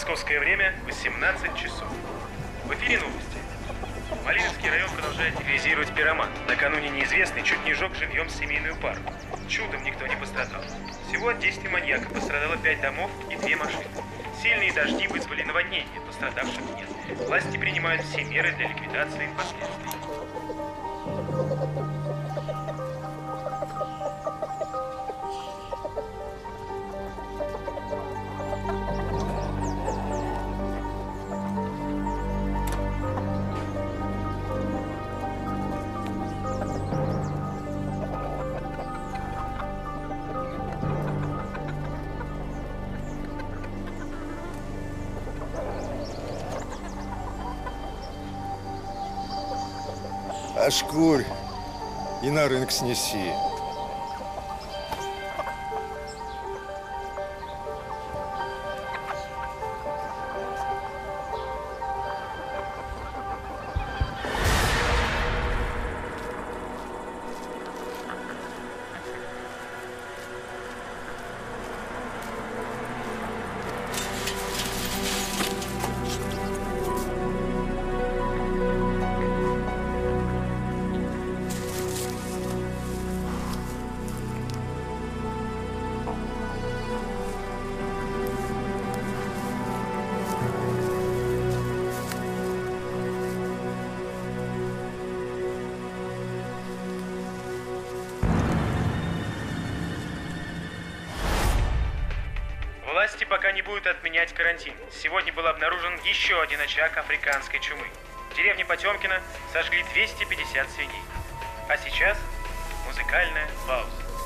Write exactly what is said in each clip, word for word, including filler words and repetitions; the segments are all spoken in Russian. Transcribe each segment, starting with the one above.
Московское время восемнадцать часов. В эфире новости. Малиновский район продолжает терроризировать пироман. Накануне неизвестный чуть не жег живьем семейную пару. Чудом никто не пострадал. Всего от действий маньяка пострадало пять домов и две машины. Сильные дожди вызвали наводнение, пострадавших нет. Власти принимают все меры для ликвидации последствий. Ошкурь и на рынок снеси. Власти пока не будут отменять карантин. Сегодня был обнаружен еще один очаг африканской чумы. В деревне Потемкино сожгли двести пятьдесят свиней. А сейчас музыкальная пауза.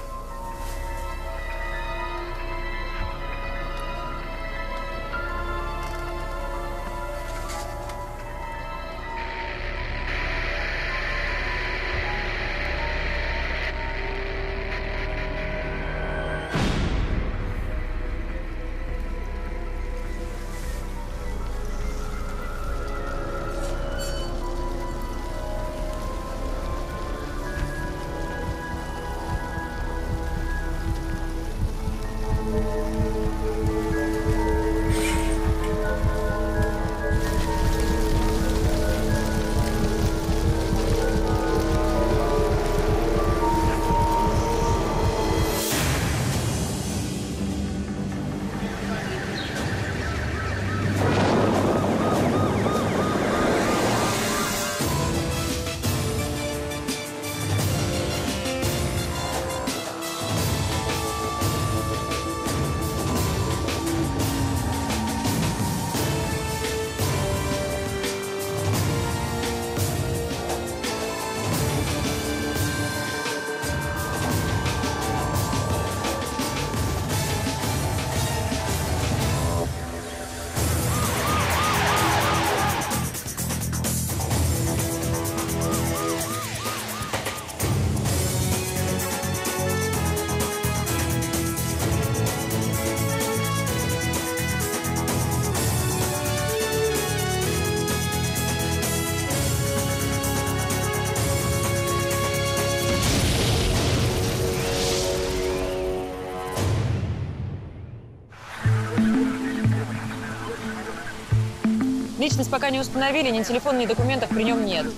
Личность пока не установили, ни телефона, ни документов при нем нет.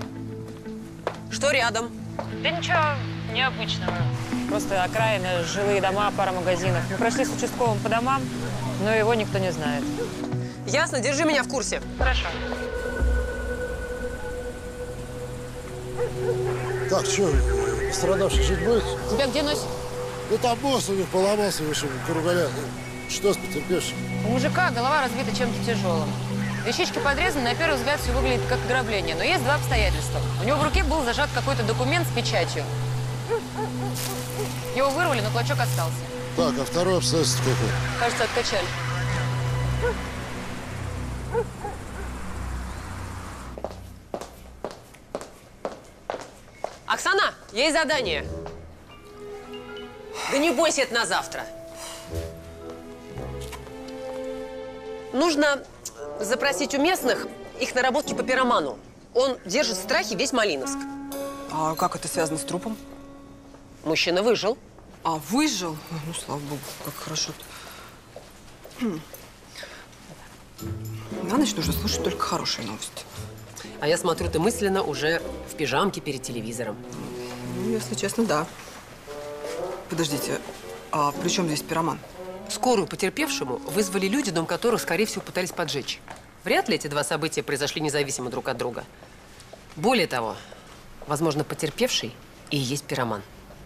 Что рядом? Да ничего необычного. Просто окраины, жилые дома, пара магазинов. Мы прошли с участковым по домам, но его никто не знает. Ясно, держи меня в курсе. Хорошо. Так, что, пострадавших жить будет? Тебя где носит? Ну там мост у них поломался, в общем, кругаля. Что с потерпевшим? У мужика голова разбита чем-то тяжелым. Вещички подрезаны, на первый взгляд все выглядит как ограбление. Но есть два обстоятельства. У него в руке был зажат какой-то документ с печатью. Его вырвали, но клочок остался. Так, а второе обстоятельство какое? Кажется, откачали. Оксана, есть задание. Да не бойся, это на завтра. Нужно запросить у местных их наработки по пироману. Он держит в страхе весь Малиновск. А как это связано с трупом? Мужчина выжил. А, выжил? Ну, слава богу, как хорошо. Хм. На ночь нужно слушать только хорошие новости. А я смотрю, ты мысленно уже в пижамке перед телевизором. Ну, если честно, да. Подождите, а при чем здесь пироман? Скорую потерпевшему вызвали люди, дом которых, скорее всего, пытались поджечь. Вряд ли эти два события произошли независимо друг от друга. Более того, возможно, потерпевший и есть пироман.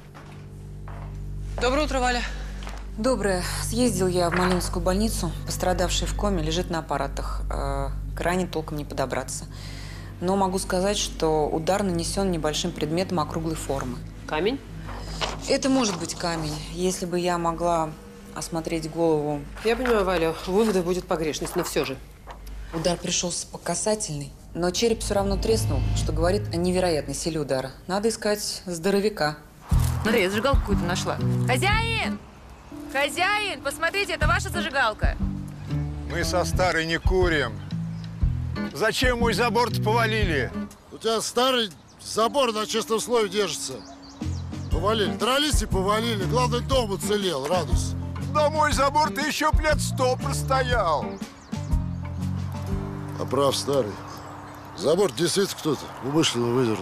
Доброе утро, Валя. Доброе. Съездил я в Малиновскую больницу. Пострадавший в коме лежит на аппаратах. Э, К ране толком не подобраться. Но могу сказать, что удар нанесен небольшим предметом округлой формы. Камень? Это может быть камень. Если бы я могла осмотреть голову… Я понимаю, Валя, вывода будет погрешность, но все же. Удар пришелся по касательной, но череп все равно треснул, что говорит о невероятной силе удара. Надо искать здоровяка. Смотри, я зажигалку какую-то нашла. Хозяин! Хозяин, посмотрите, это ваша зажигалка. Мы со старой не курим. Зачем мой забор-то повалили? У тебя старый забор на честном слове держится. Повалили. Дрались и повалили. Главное, дом уцелел. Радуйся. Да мой забор-то еще лет сто простоял. А прав старый. Забор действительно кто-то умышленно выдернул.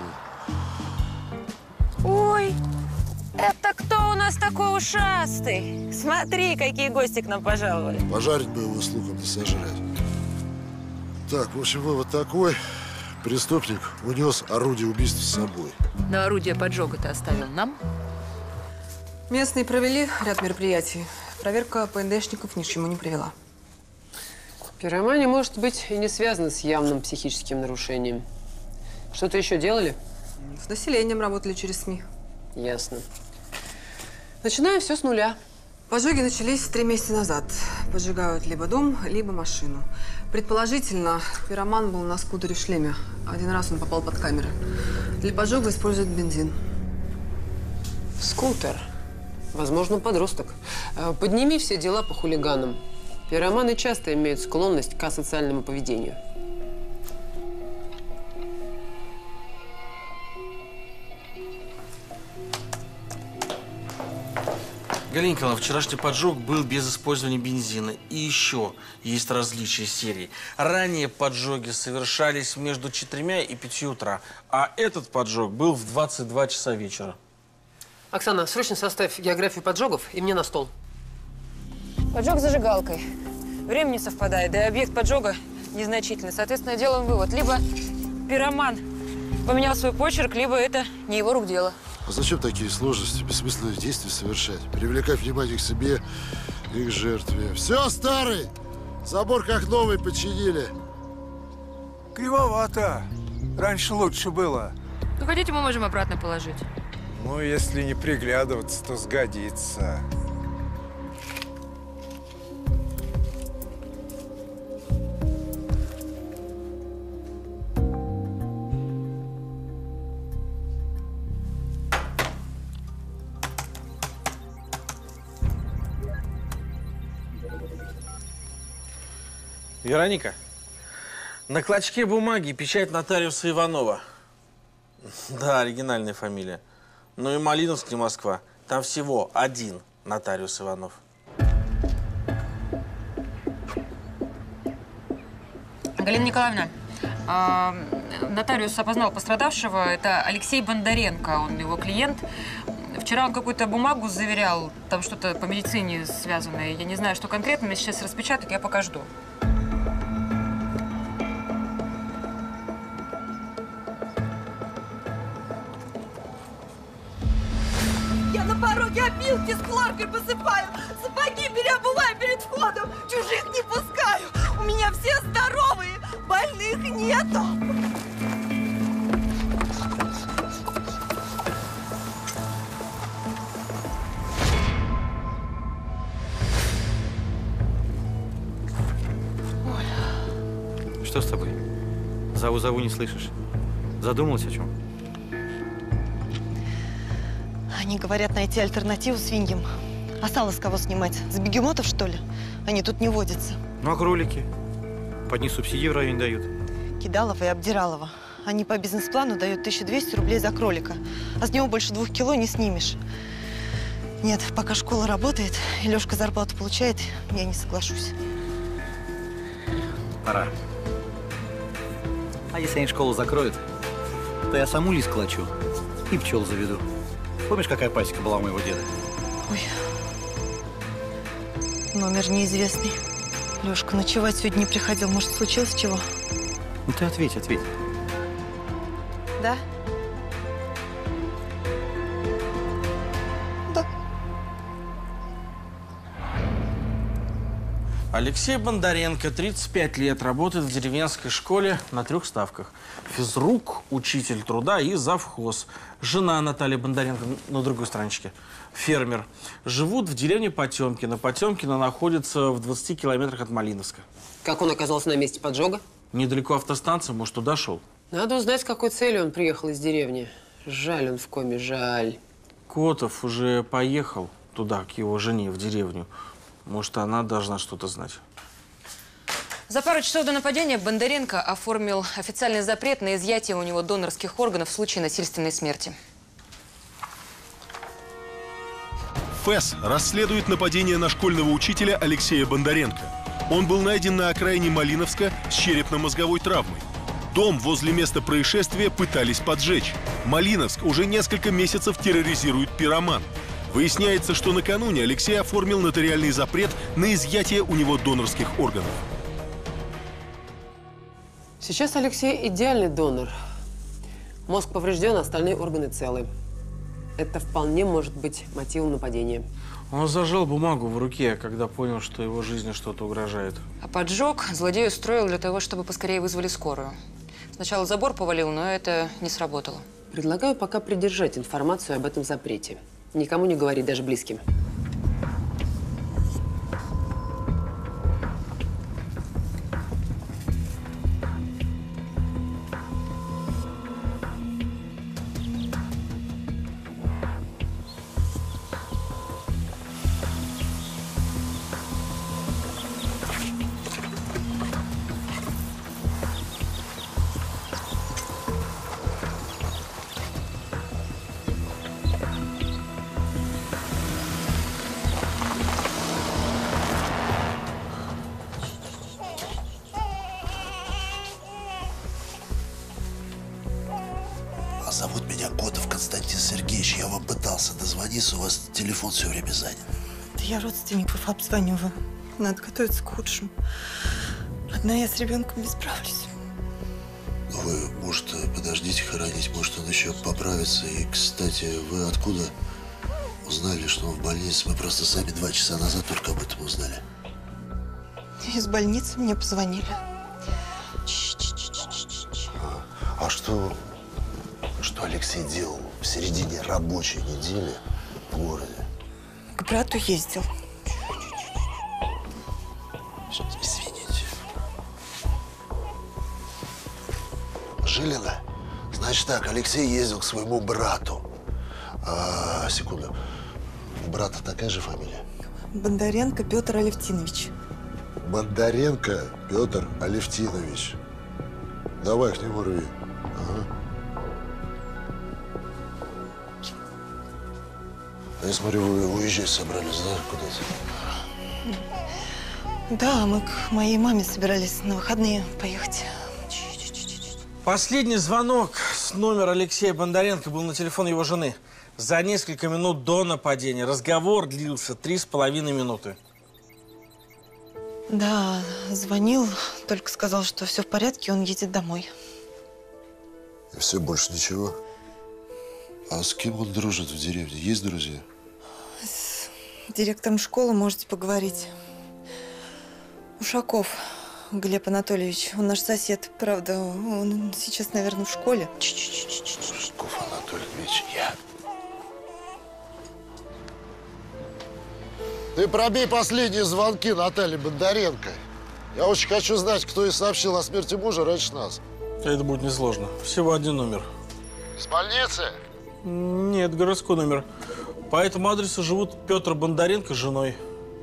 Ой, это кто у нас такой ушастый? Смотри, какие гости к нам пожаловали. Пожарить бы его с луком да сожрать. Так, в общем, вывод такой. Преступник унес орудие убийства с собой. Но орудие поджога-то оставил нам. Местные провели ряд мероприятий. Проверка ПНДшников ни к чему не привела. Пиромания может быть и не связана с явным психическим нарушением. Что-то еще делали? С населением работали через СМИ. Ясно. Начинаем все с нуля. Поджоги начались три месяца назад. Поджигают либо дом, либо машину. Предположительно, пироман был на скутере в шлеме. Один раз он попал под камеры. Для поджога используют бензин. Скутер. Возможно, подросток. Э, Подними все дела по хулиганам. Пироманы часто имеют склонность к асоциальному поведению. Галина Николаевна, вчерашний поджог был без использования бензина. И еще есть различия серии. Ранее поджоги совершались между четырьмя и пятью утра, а этот поджог был в двадцать два часа вечера. Оксана, срочно составь географию поджогов и мне на стол. Поджог зажигалкой. Время не совпадает, да и объект поджога незначительный. Соответственно, делаем вывод. Либо пироман поменял свой почерк, либо это не его рук дело. А зачем такие сложности, бессмысленные действия совершать? Привлекать внимание к себе и к жертве. Все, старый! Забор как новый починили. Кривовато. Раньше лучше было. Ну, хотите, мы можем обратно положить. Ну, если не приглядываться, то сгодится. Вероника, на клочке бумаги печать нотариуса Иванова. Да, оригинальная фамилия. Ну и Малиновский, Москва. Там всего один нотариус Иванов. Галина Николаевна, а, нотариус опознал пострадавшего. Это Алексей Бондаренко, он его клиент. Вчера он какую-то бумагу заверял, там что-то по медицине связанное. Я не знаю, что конкретно, мне сейчас распечатают, я пока жду. Я на пороге опилки с хлоркой посыпаю, сапоги переобуваю перед входом, чужих не пускаю. У меня все здоровые, больных нету. Что с тобой? Зову-зову не слышишь. Задумалась о чем? Они говорят найти альтернативу свиньям. А сало с кого снимать? С бегемотов, что ли? Они тут не водятся. Ну а кролики? Под них субсидии в районе дают. Кидалова и Обдиралова. Они по бизнес-плану дают тысячу двести рублей за кролика. А с него больше двух кило не снимешь. Нет, пока школа работает и Лёшка зарплату получает, я не соглашусь. Пора. А если они школу закроют, то я саму лис клочу и пчел заведу. Помнишь, какая пасека была у моего деда? Ой. Номер неизвестный. Лёшка ночевать сегодня не приходил. Может, случилось чего? Ну ты ответь, ответь. Да? Да. Алексей Бондаренко, тридцать пять лет, работает в деревенской школе на трех ставках. Физрук, учитель труда и завхоз. Жена Наталья Бондаренко на другой страничке. Фермер. Живут в деревне Потемкино. Потемкино находится в двадцати километрах от Малиновска. Как он оказался на месте поджога? Недалеко автостанция, может, туда шел. Надо узнать, с какой целью он приехал из деревни. Жаль он в коме, жаль. Котов уже поехал туда, к его жене, в деревню. Может, она должна что-то знать. За пару часов до нападения Бондаренко оформил официальный запрет на изъятие у него донорских органов в случае насильственной смерти. ФЭС расследует нападение на школьного учителя Алексея Бондаренко. Он был найден на окраине Малиновска с черепно-мозговой травмой. Дом возле места происшествия пытались поджечь. Малиновск уже несколько месяцев терроризирует пироман. Выясняется, что накануне Алексей оформил нотариальный запрет на изъятие у него донорских органов. Сейчас Алексей идеальный донор. Мозг поврежден, остальные органы целы. Это вполне может быть мотивом нападения. Он зажал бумагу в руке, когда понял, что его жизни что-то угрожает. А поджог злодей устроил для того, чтобы поскорее вызвали скорую. Сначала забор повалил, но это не сработало. Предлагаю пока придержать информацию об этом запрете. Никому не говорить, даже близким. Зовут меня Котов Константин Сергеевич. Я вам пытался дозвониться, у вас телефон все время занят. Да я родственников обзваниваю. Надо готовиться к худшему. Одна я с ребенком не справлюсь. Вы, может, подождите хоронить, может, он еще поправится. И, кстати, вы откуда узнали, что он в больнице? Мы просто сами два часа назад только об этом узнали. Из больницы мне позвонили. А, а что... Что Алексей делал в середине рабочей недели в городе? К брату ездил. Извините. Жилина? Значит так, Алексей ездил к своему брату. А, секунду. У брата такая же фамилия? Бондаренко Петр Алевтинович. Бондаренко Петр Алевтинович. Давай к нему рви. Ага. Я смотрю, вы уезжать собрались, да, куда-то? Да, мы к моей маме собирались на выходные поехать. Последний звонок с номера Алексея Бондаренко был на телефон его жены. За несколько минут до нападения. Разговор длился три с половиной минуты. Да, звонил, только сказал, что все в порядке, он едет домой. И все, больше ничего? А с кем он дружит в деревне? Есть друзья? С директором школы можете поговорить. Ушаков Глеб Анатольевич. Он наш сосед. Правда, он сейчас, наверное, в школе. Ушаков Анатольевич, я. Ты пробей последние звонки Натальи Бондаренко. Я очень хочу знать, кто ей сообщил о смерти мужа раньше нас. Это будет несложно. Всего один номер. Из больницы? Нет, городской номер. По этому адресу живут Петр Бондаренко с женой.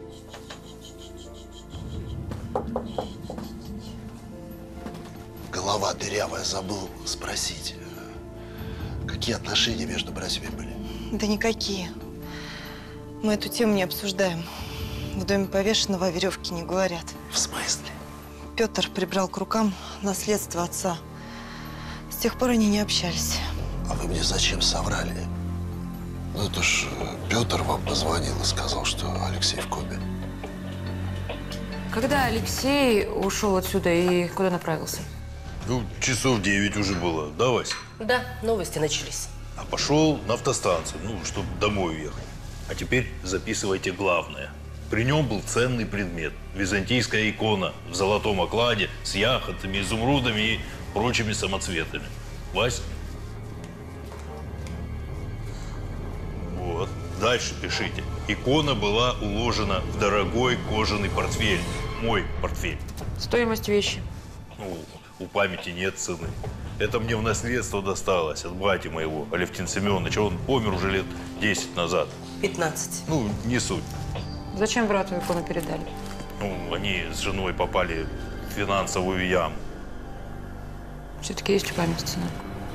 Голова дырявая, забыл спросить. Какие отношения между братьями были? Да никакие. Мы эту тему не обсуждаем. В доме повешенного о веревке не говорят. В смысле? Петр прибрал к рукам наследство отца. С тех пор они не общались. А вы мне зачем соврали? Ну, это ж Петр вам позвонил и сказал, что Алексей в коме. Когда Алексей ушел отсюда и куда направился? Ну, часов девять уже было. Да, Вася? Да, новости начались. А пошел на автостанцию, ну, чтобы домой уехать. А теперь записывайте главное. При нем был ценный предмет. Византийская икона в золотом окладе с яхонтами, изумрудами и прочими самоцветами. Вась? Вот. Дальше пишите. Икона была уложена в дорогой кожаный портфель. Мой портфель. Стоимость вещи? Ну, у памяти нет цены. Это мне в наследство досталось от бати моего, Алевтина Семеновича. Он помер уже лет десять назад. пятнадцать. Ну, не суть. Зачем брату икону передали? Ну, они с женой попали в финансовую яму. Все-таки есть у памяти цена.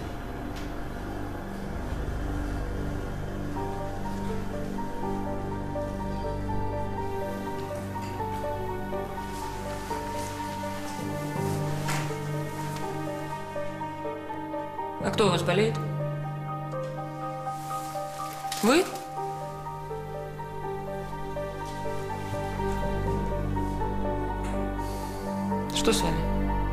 А кто у вас болеет? Вы? Что с вами?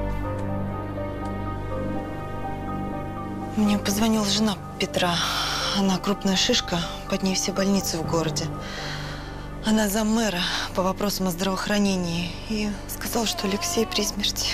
Мне позвонила жена Петра. Она крупная шишка, под ней все больницы в городе. Она заммэра по вопросам о здравоохранении и сказала, что Алексей при смерти.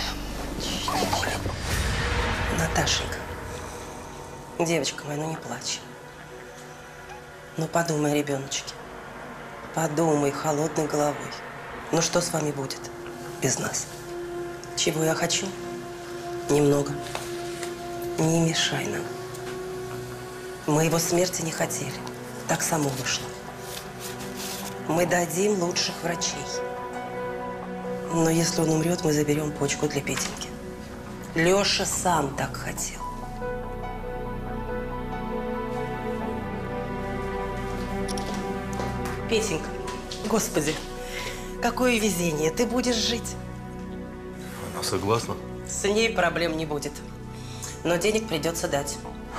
Наташенька, девочка моя, ну не плачь. Ну подумай, ребеночки. Подумай холодной головой. Ну что с вами будет без нас? Чего я хочу? Немного. Не мешай нам. Мы его смерти не хотели. Так само вышло. Мы дадим лучших врачей. Но если он умрет, мы заберем почку для Петеньки. Леша сам так хотел. Петенька, господи, какое везение. Ты будешь жить. Она согласна? С ней проблем не будет. Но денег придется дать.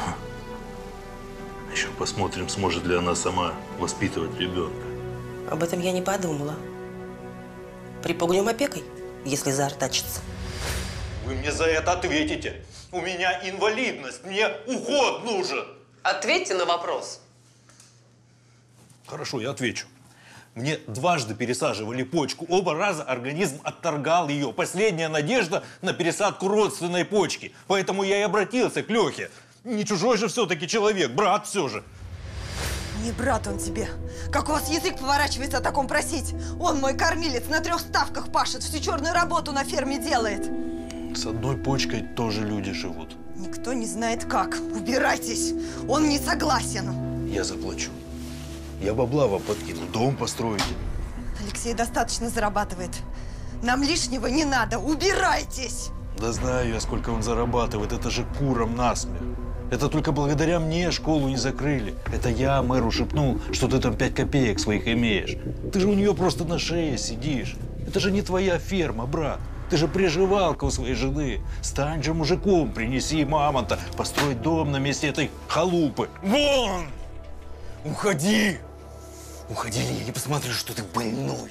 Еще посмотрим, сможет ли она сама воспитывать ребенка. Об этом я не подумала. Припугнем опекой, если заортачится. Вы мне за это ответите. У меня инвалидность, мне уход нужен. Ответьте на вопрос. Хорошо, я отвечу. Мне дважды пересаживали почку. Оба раза организм отторгал ее. Последняя надежда на пересадку родственной почки. Поэтому я и обратился к Лехе. Не чужой же все-таки человек, брат все же. Не брат он тебе. Как у вас язык поворачивается о таком просить? Он мой кормилец, на трех ставках пашет, всю черную работу на ферме делает. С одной почкой тоже люди живут. Никто не знает как. Убирайтесь. Он не согласен. Я заплачу. Я бабла вам подкину, дом построите. Алексей достаточно зарабатывает. Нам лишнего не надо. Убирайтесь. Да знаю я, сколько он зарабатывает. Это же курам насмех. Это только благодаря мне школу не закрыли. Это я мэру шепнул, что ты там пять копеек своих имеешь. Ты же у нее просто на шее сидишь. Это же не твоя ферма, брат. Ты же приживалка у своей жены. Стань же мужиком, принеси мамонта, построй дом на месте этой халупы. Вон! Уходи! Уходи, или я не посмотрю, что ты больной.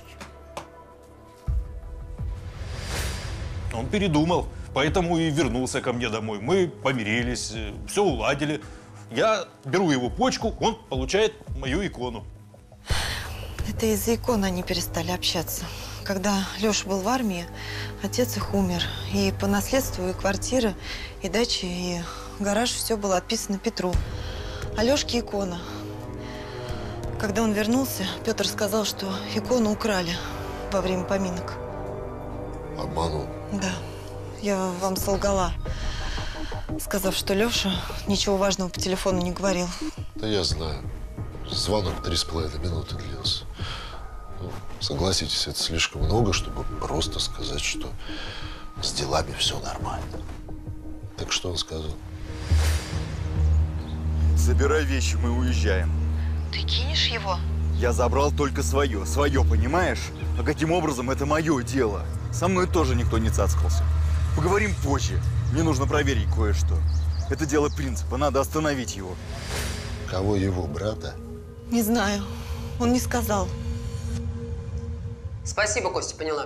Он передумал, поэтому и вернулся ко мне домой. Мы помирились, все уладили. Я беру его почку, он получает мою икону. Это из-за иконы они перестали общаться. Когда Леша был в армии, отец их умер. И по наследству и квартира, и дача, и гараж все было отписано Петру. А Лешке икона. Когда он вернулся, Петр сказал, что икону украли во время поминок. Обманул? Да. Я вам солгала, сказав, что Леша ничего важного по телефону не говорил. Да я знаю. Звонок три с половиной минуты длился. Ну, согласитесь, это слишком много, чтобы просто сказать, что с делами все нормально. Так что он сказал? Забирай вещи, мы уезжаем. Ты кинешь его? Я забрал только свое. Свое, понимаешь? А каким образом, это мое дело. Со мной тоже никто не цацкался. Поговорим позже. Мне нужно проверить кое-что. Это дело принципа. Надо остановить его. Кого, его брата? Не знаю. Он не сказал. Спасибо, Костя, поняла.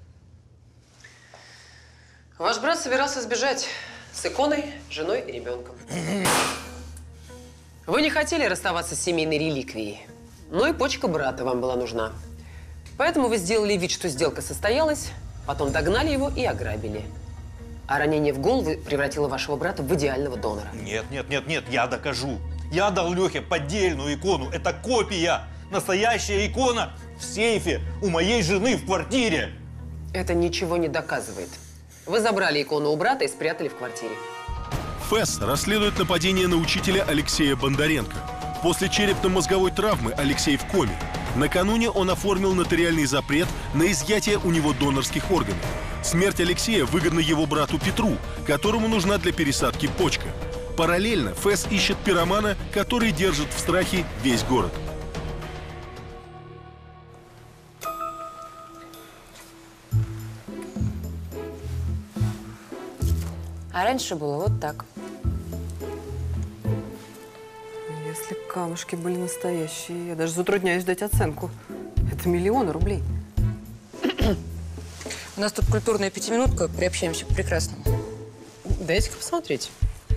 Ваш брат собирался сбежать с иконой, женой и ребенком. Вы не хотели расставаться с семейной реликвией, но и почка брата вам была нужна. Поэтому вы сделали вид, что сделка состоялась, потом догнали его и ограбили. А ранение в голову превратило вашего брата в идеального донора. Нет, нет, нет, нет, я докажу. Я дал Лехе поддельную икону. Это копия. Настоящая икона в сейфе у моей жены в квартире. Это ничего не доказывает. Вы забрали икону у брата и спрятали в квартире. ФЭС расследует нападение на учителя Алексея Бондаренко. После черепно-мозговой травмы Алексей в коме. Накануне он оформил нотариальный запрет на изъятие у него донорских органов. Смерть Алексея выгодна его брату Петру, которому нужна для пересадки почка. Параллельно ФЭС ищет пиромана, который держит в страхе весь город. А раньше было вот так. Если камушки были настоящие, я даже затрудняюсь дать оценку. Это миллионы рублей. У нас тут культурная пятиминутка, приобщаемся к прекрасному. Дайте-ка посмотреть.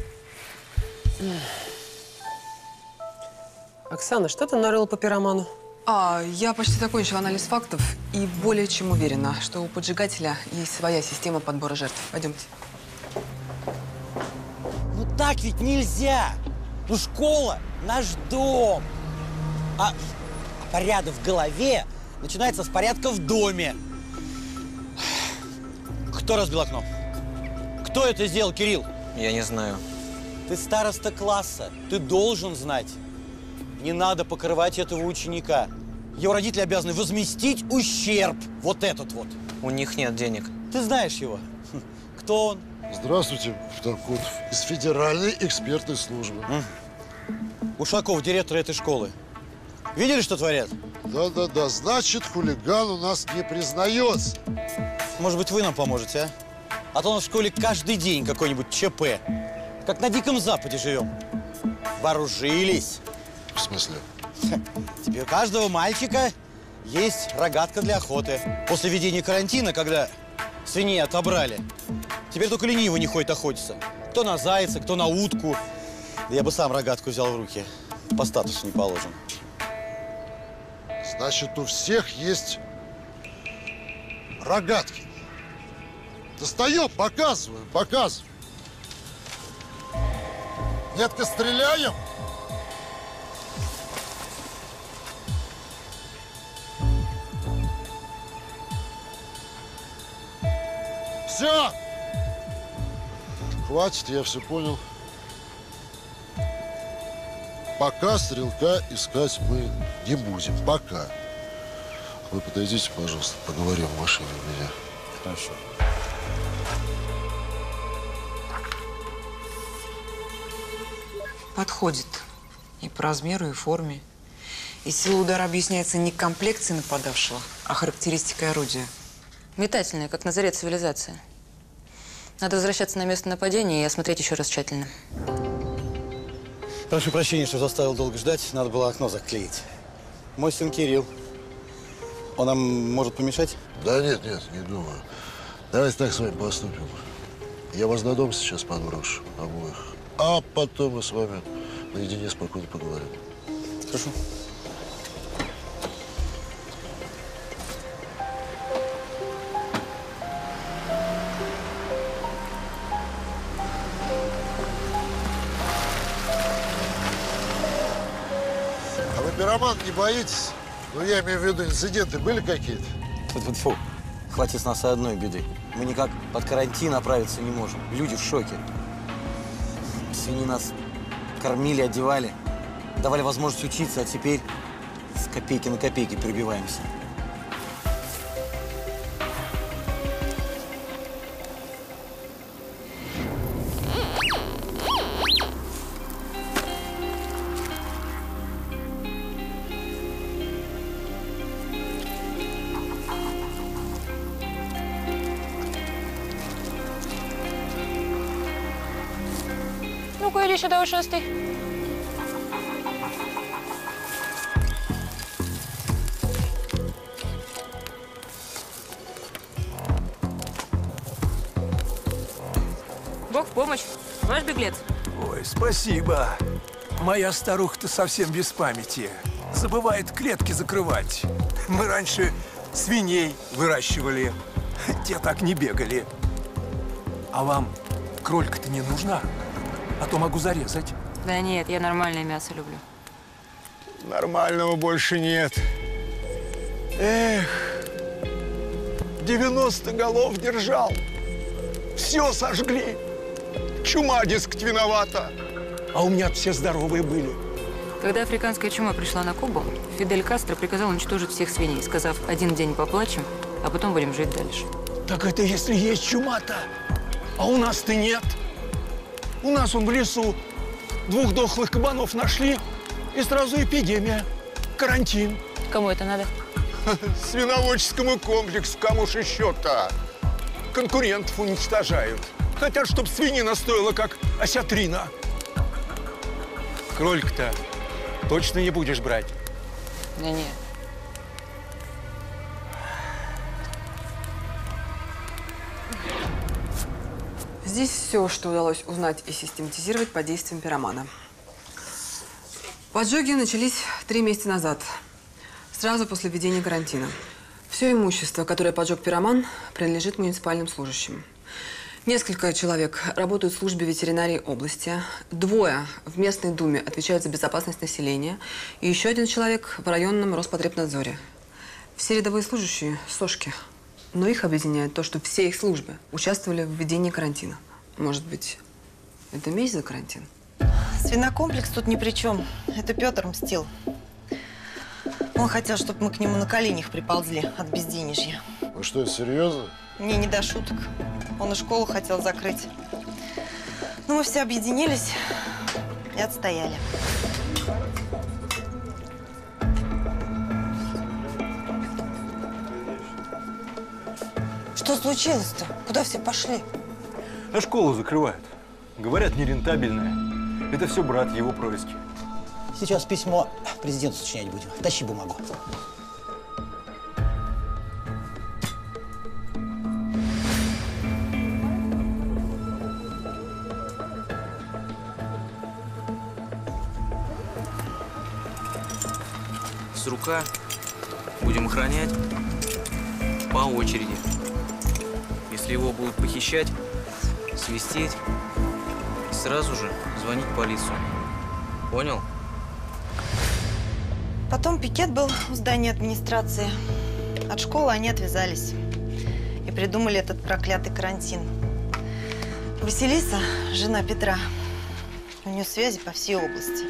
Оксана, что ты нарыла по пироману? А, я почти закончила анализ фактов и более чем уверена, что у поджигателя есть своя система подбора жертв. Пойдемте. Ну так ведь нельзя. Ну школа – наш дом. А порядок в голове начинается с порядка в доме. Кто разбил окно? Кто это сделал, Кирилл? Я не знаю. Ты староста класса. Ты должен знать. Не надо покрывать этого ученика. Его родители обязаны возместить ущерб. Вот этот вот. У них нет денег. Ты знаешь его? Кто он? Здравствуйте, Вторкутов. Из Федеральной экспертной службы. Ушаков, директор этой школы. Видели, что творят? Да-да-да. Значит, хулиган у нас не признается. Может быть, вы нам поможете, а? А то у нас в школе каждый день какой-нибудь ЧП. Как на Диком Западе живем. Вооружились. В смысле? Теперь у каждого мальчика есть рогатка для охоты. После введения карантина, когда свиней отобрали, теперь только ленивый не ходит охотиться. Кто на зайца, кто на утку. Да я бы сам рогатку взял в руки. По статусу не положен. Значит, у всех есть рогатки. Достаем, показываю, показываю. Детка, стреляем. Все. Хватит, я все понял. Пока стрелка искать мы не будем. Пока. Вы подойдите, пожалуйста, поговорим в машине у меня. Хорошо. Подходит. И по размеру, и форме. И сила удара объясняется не комплекцией нападавшего, а характеристикой орудия. Метательная, как на заре цивилизации. Надо возвращаться на место нападения и осмотреть еще раз тщательно. Прошу прощения, что заставил долго ждать. Надо было окно заклеить. Мой сын Кирилл. Он нам может помешать? Да нет, нет, не думаю. Давайте так с вами поступим. Я вас до дома сейчас подброшу, обоих. А потом мы с вами наедине спокойно поговорим. Хорошо. А вы пироман не боитесь? Ну, я имею в виду, инциденты были какие-то? Фу-фу-фу. Хватит с нас и одной беды. Мы никак под карантин оправиться не можем. Люди в шоке. Свиньи нас кормили, одевали, давали возможность учиться, а теперь с копейки на копейки прибиваемся. Ну-ка, иди сюда, ушастый. Бог в помощь. Ваш беглец. Ой, спасибо. Моя старуха-то совсем без памяти. Забывает клетки закрывать. Мы раньше свиней выращивали. Те так не бегали. А вам кролька-то не нужна? А то могу зарезать. Да нет, я нормальное мясо люблю. Нормального больше нет. Эх, девяносто голов держал. Все сожгли. Чума, дескать, виновата. А у меня все здоровые были. Когда африканская чума пришла на Кубу, Фидель Кастро приказал уничтожить всех свиней, сказав, один день поплачем, а потом будем жить дальше. Так это если есть чума-то. А у нас-то нет. У нас он в лесу двух дохлых кабанов нашли, и сразу эпидемия, карантин. Кому это надо? Свиноводческому комплексу, кому ж еще-то? Конкурентов уничтожают. Хотят, чтобы свинина стоила, как осетрина. Кролик-то точно не будешь брать? Да нет. Здесь все, что удалось узнать и систематизировать по действиям пиромана. Поджоги начались три месяца назад, сразу после введения карантина. Все имущество, которое поджег пироман, принадлежит муниципальным служащим. Несколько человек работают в службе ветеринарии области, двое в местной думе отвечают за безопасность населения, и еще один человек в районном Роспотребнадзоре. Все рядовые служащие – сошки. Но их объединяет то, что все их службы участвовали в введении карантина. Может быть, это месть за карантин? Свинокомплекс тут ни при чем. Это Петр мстил. Он хотел, чтобы мы к нему на коленях приползли от безденежья. Вы что, серьезно? Мне не до шуток. Он и школу хотел закрыть. Но мы все объединились и отстояли. Что случилось-то? Куда все пошли? А школу закрывают. Говорят, нерентабельная. Это все брат его происки. Сейчас письмо президенту сочинять будем. Тащи бумагу. С рука будем охранять по очереди. Если его будут похищать, свистеть, сразу же звонить в полицию. Понял? Потом пикет был в здании администрации. От школы они отвязались и придумали этот проклятый карантин. Василиса, жена Петра, у нее связи по всей области.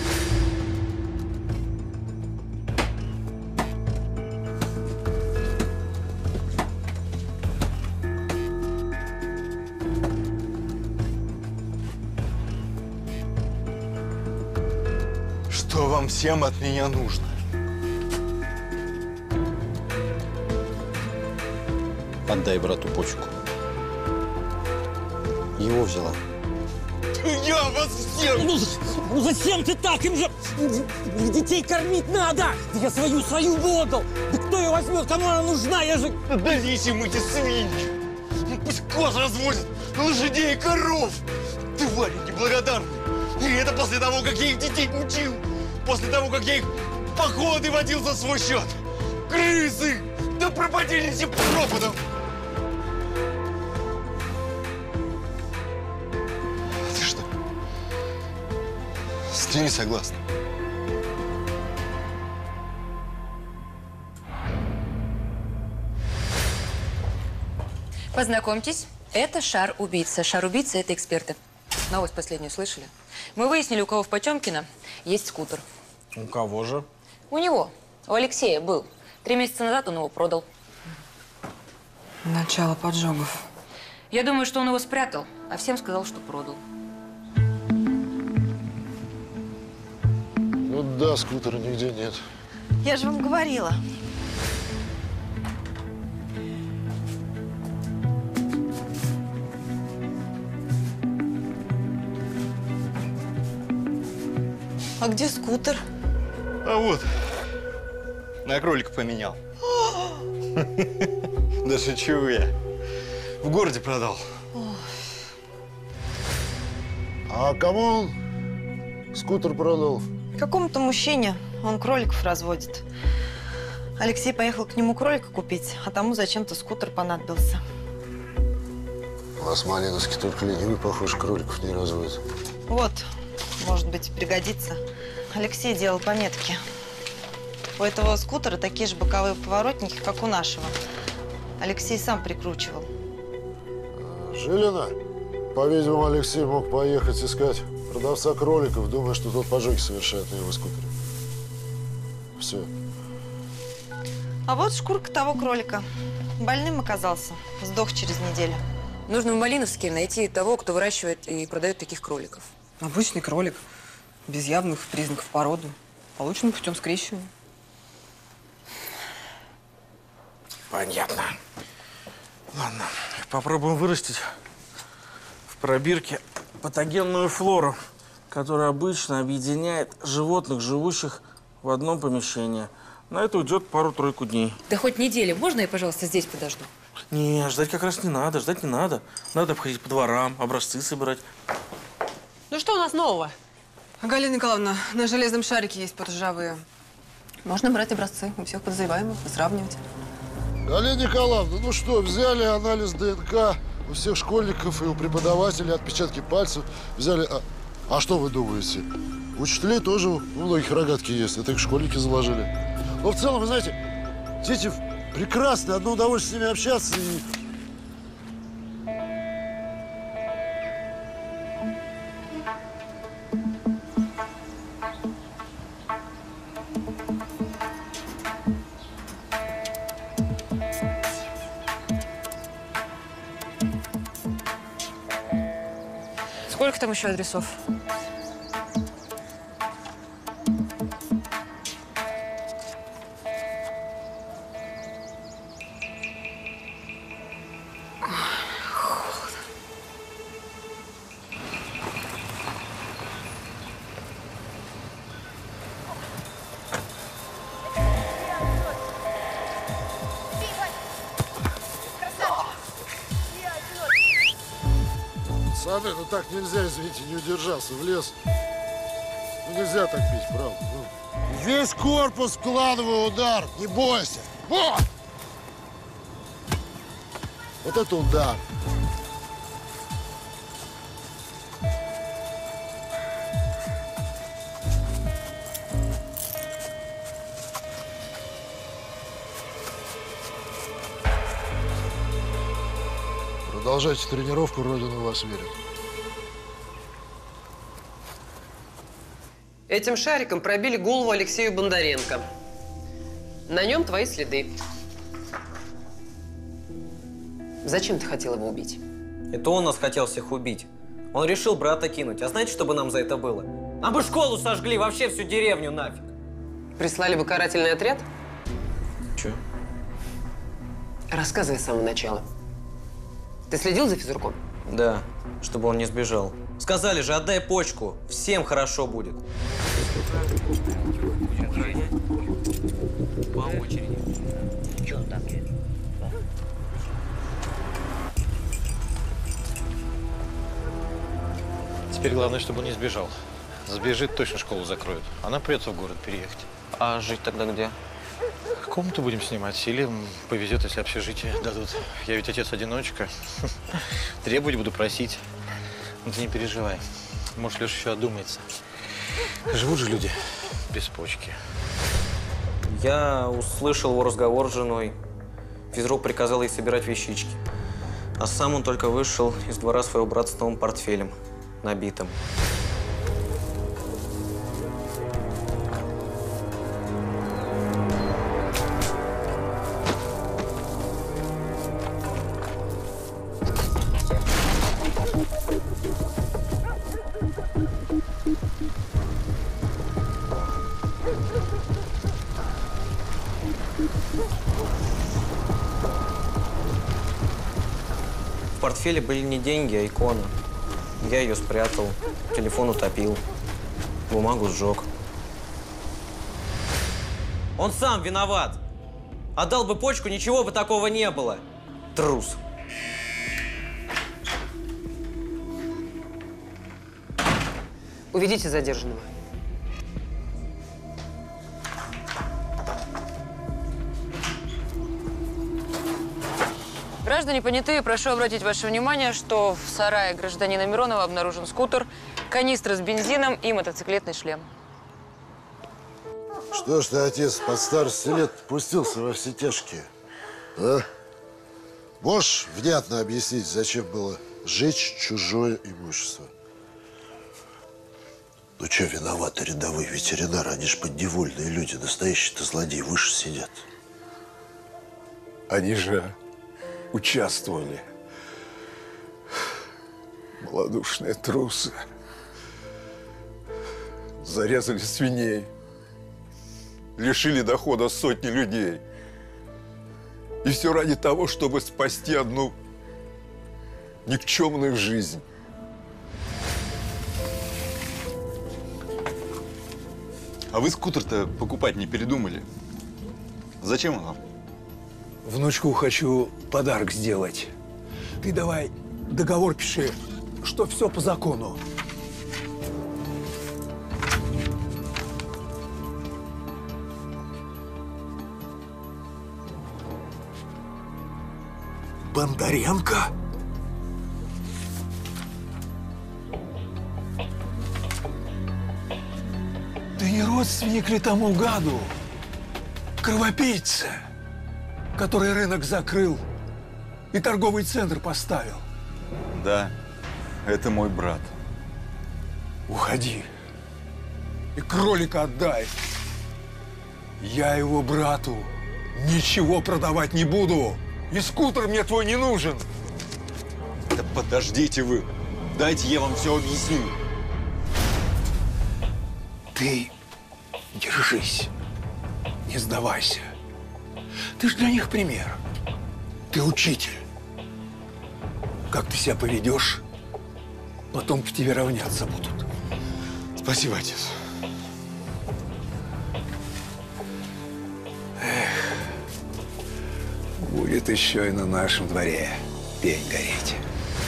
Что вам всем от меня нужно? Отдай брату почку. Его взяла. Я вас всех! Ну, ну зачем ты так? Им же детей кормить надо! Да я свою, свою отдал! Да кто ее возьмет? Кому она нужна? Я же... Отдались им эти свиньи! Пусть коз разводят, лошадей и коров! Твари неблагодарные! И это после того, как я их детей учил! После того, как я их в походы водил за свой счет! Крысы! Да пропадили все пропадом! Ты что? С ними согласна? Познакомьтесь, это шар-убийца. Шар-убийца – это эксперты. Новость последнюю слышали? Мы выяснили, у кого в Потемкино есть скутер. У кого же? У него. У Алексея был. Три месяца назад он его продал. Начало поджогов. Я думаю, что он его спрятал, а всем сказал, что продал. Ну да, скутера нигде нет. Я же вам говорила. А где скутер? А вот, на кролика поменял. Да шучу я. В городе продал. А кому он скутер продал? Какому-то мужчине. Он кроликов разводит. Алексей поехал к нему кролика купить, а тому зачем-то скутер понадобился. У вас Малиновский только ленивый, похож, кроликов не разводит. Вот, может быть, пригодится. Алексей делал пометки. У этого скутера такие же боковые поворотники, как у нашего. Алексей сам прикручивал. Жилина? По-видимому, Алексей мог поехать искать продавца кроликов, думая, что тот поджоги совершает на его скутере. Все. А вот шкурка того кролика. Больным оказался. Сдох через неделю. Нужно в Малиновске найти того, кто выращивает и продает таких кроликов. Обычный кролик, без явных признаков породы, полученным путем скрещивания. Понятно. Ладно, попробуем вырастить в пробирке патогенную флору, которая обычно объединяет животных, живущих в одном помещении. На это уйдет пару-тройку дней. Да хоть неделю. Можно я, пожалуйста, здесь подожду? Не, ждать как раз не надо, ждать не надо. Надо обходить по дворам, образцы собирать. Ну что у нас нового? Галина Николаевна, на железном шарике есть поржавые. Можно брать образцы у всех подозреваемых и сравнивать. Галина Николаевна, ну что, взяли анализ ДНК у всех школьников и у преподавателей, отпечатки пальцев взяли. А, а что вы думаете? У учителей тоже у многих рогатки есть, это их школьники заложили. Но в целом, вы знаете, дети прекрасны, одно удовольствие с ними общаться и… Сколько там еще адресов? Пацаны, ну так нельзя, извините, не удержался, в лес. Ну нельзя так бить, правда. Ну. Весь корпус вкладываю удар, не бойся. Вот! Вот это удар. Продолжайте тренировку, Родина в вас верит. Этим шариком пробили голову Алексею Бондаренко. На нем твои следы. Зачем ты хотел его убить? Это он нас хотел всех убить. Он решил брата кинуть. А знаете, что бы нам за это было? Нам бы школу сожгли, вообще всю деревню нафиг. Прислали бы карательный отряд? Че? Рассказывай с самого начала. Ты следил за физруком? Да, чтобы он не сбежал. Сказали же, отдай почку, всем хорошо будет. По очереди. Что там? Теперь главное, чтобы он не сбежал. Сбежит, точно школу закроют. Она придется в город переехать. А жить тогда где? Комнату будем снимать или повезет, если общежитие дадут. Я ведь отец-одиночка. Требовать буду, просить. Ну ты не переживай. Может, Леша еще одумается. Живут же люди без почки. Я услышал его разговор с женой. Физрук приказал ей собирать вещички. А сам он только вышел из двора своего брата с новым портфелем, набитым. В портфеле были не деньги, а икона. Я ее спрятал, телефон утопил, бумагу сжег. Он сам виноват. Отдал бы почку, ничего бы такого не было. Трус. Уведите задержанного. Граждане понятые, прошу обратить ваше внимание, что в сарае гражданина Миронова обнаружен скутер, канистра с бензином и мотоциклетный шлем. Что ж ты, отец, под старости лет пустился во все тяжкие, а? Можешь внятно объяснить, зачем было сжечь чужое имущество? Ну, что виноваты рядовые ветеринары? Они ж подневольные люди, настоящие-то злодеи выше сидят. Они же участвовали. Малодушные трусы. Зарезали свиней. Лишили дохода сотни людей. И все ради того, чтобы спасти одну никчемную жизнь. А вы скутер-то покупать не передумали? Зачем он вам? Внучку хочу подарок сделать. Ты давай договор пиши, что все по закону. Бондаренко? Ты не родственник ли тому гаду, кровопийце, который рынок закрыл и торговый центр поставил? Да, это мой брат. Уходи и кролика отдай. Я его брату ничего продавать не буду. И скутер мне твой не нужен. Да подождите вы. Дайте я вам все объясню. Ты держись, не сдавайся. Ты ж для них пример. Ты учитель. Как ты себя поведешь, потом к тебе равняться будут. Спасибо, отец. Эх, будет еще и на нашем дворе пень гореть.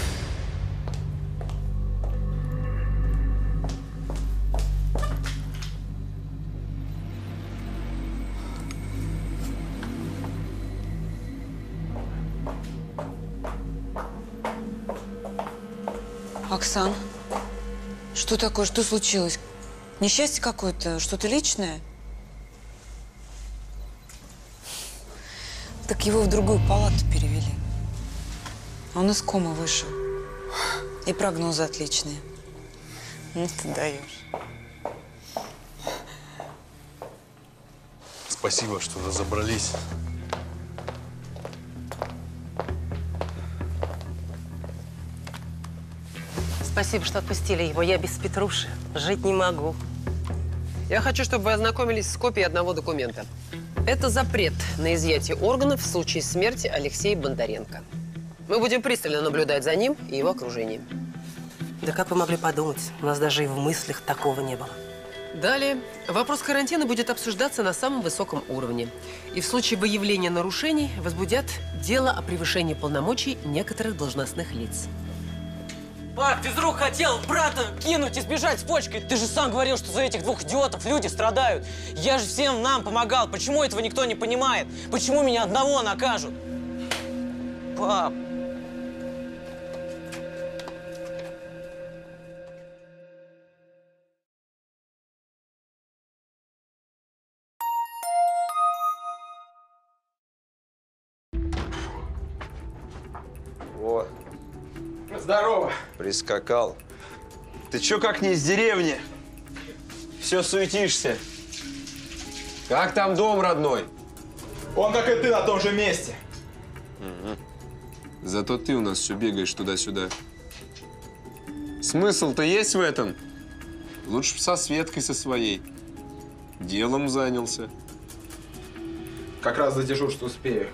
Оксан, что такое? Что случилось? Несчастье какое-то? Что-то личное? Так его в другую палату перевели. Он из комы вышел. И прогнозы отличные. Ну ты даешь. Спасибо, что разобрались. Спасибо, что отпустили его. Я без Петруши жить не могу. Я хочу, чтобы вы ознакомились с копией одного документа. Это запрет на изъятие органов в случае смерти Алексея Бондаренко. Мы будем пристально наблюдать за ним и его окружением. Да как вы могли подумать? У нас даже и в мыслях такого не было. Далее. Вопрос карантина будет обсуждаться на самом высоком уровне. И в случае выявления нарушений возбудят дело о превышении полномочий некоторых должностных лиц. Пап, физрук хотел брата кинуть и сбежать с почкой. Ты же сам говорил, что за этих двух идиотов люди страдают. Я же всем нам помогал. Почему этого никто не понимает? Почему меня одного накажут? Пап. Вот. Здорово. Прискакал. Ты чё как не из деревни? Все суетишься. Как там дом родной? Он, как и ты, на том же месте. Угу. Зато ты у нас все бегаешь туда-сюда. Смысл-то есть в этом? Лучше б со Светкой со своей. Делом занялся. Как раз за дежурство успею.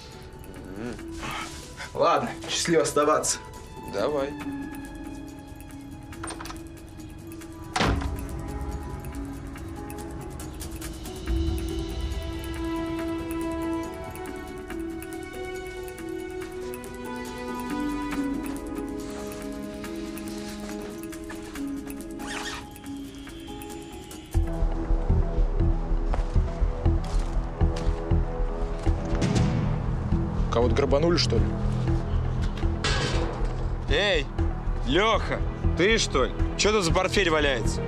Угу. Ладно, счастливо оставаться. Давай. Кого-то грабанули, что ли? Эй, Леха, ты что ли? Что тут за портфель валяется?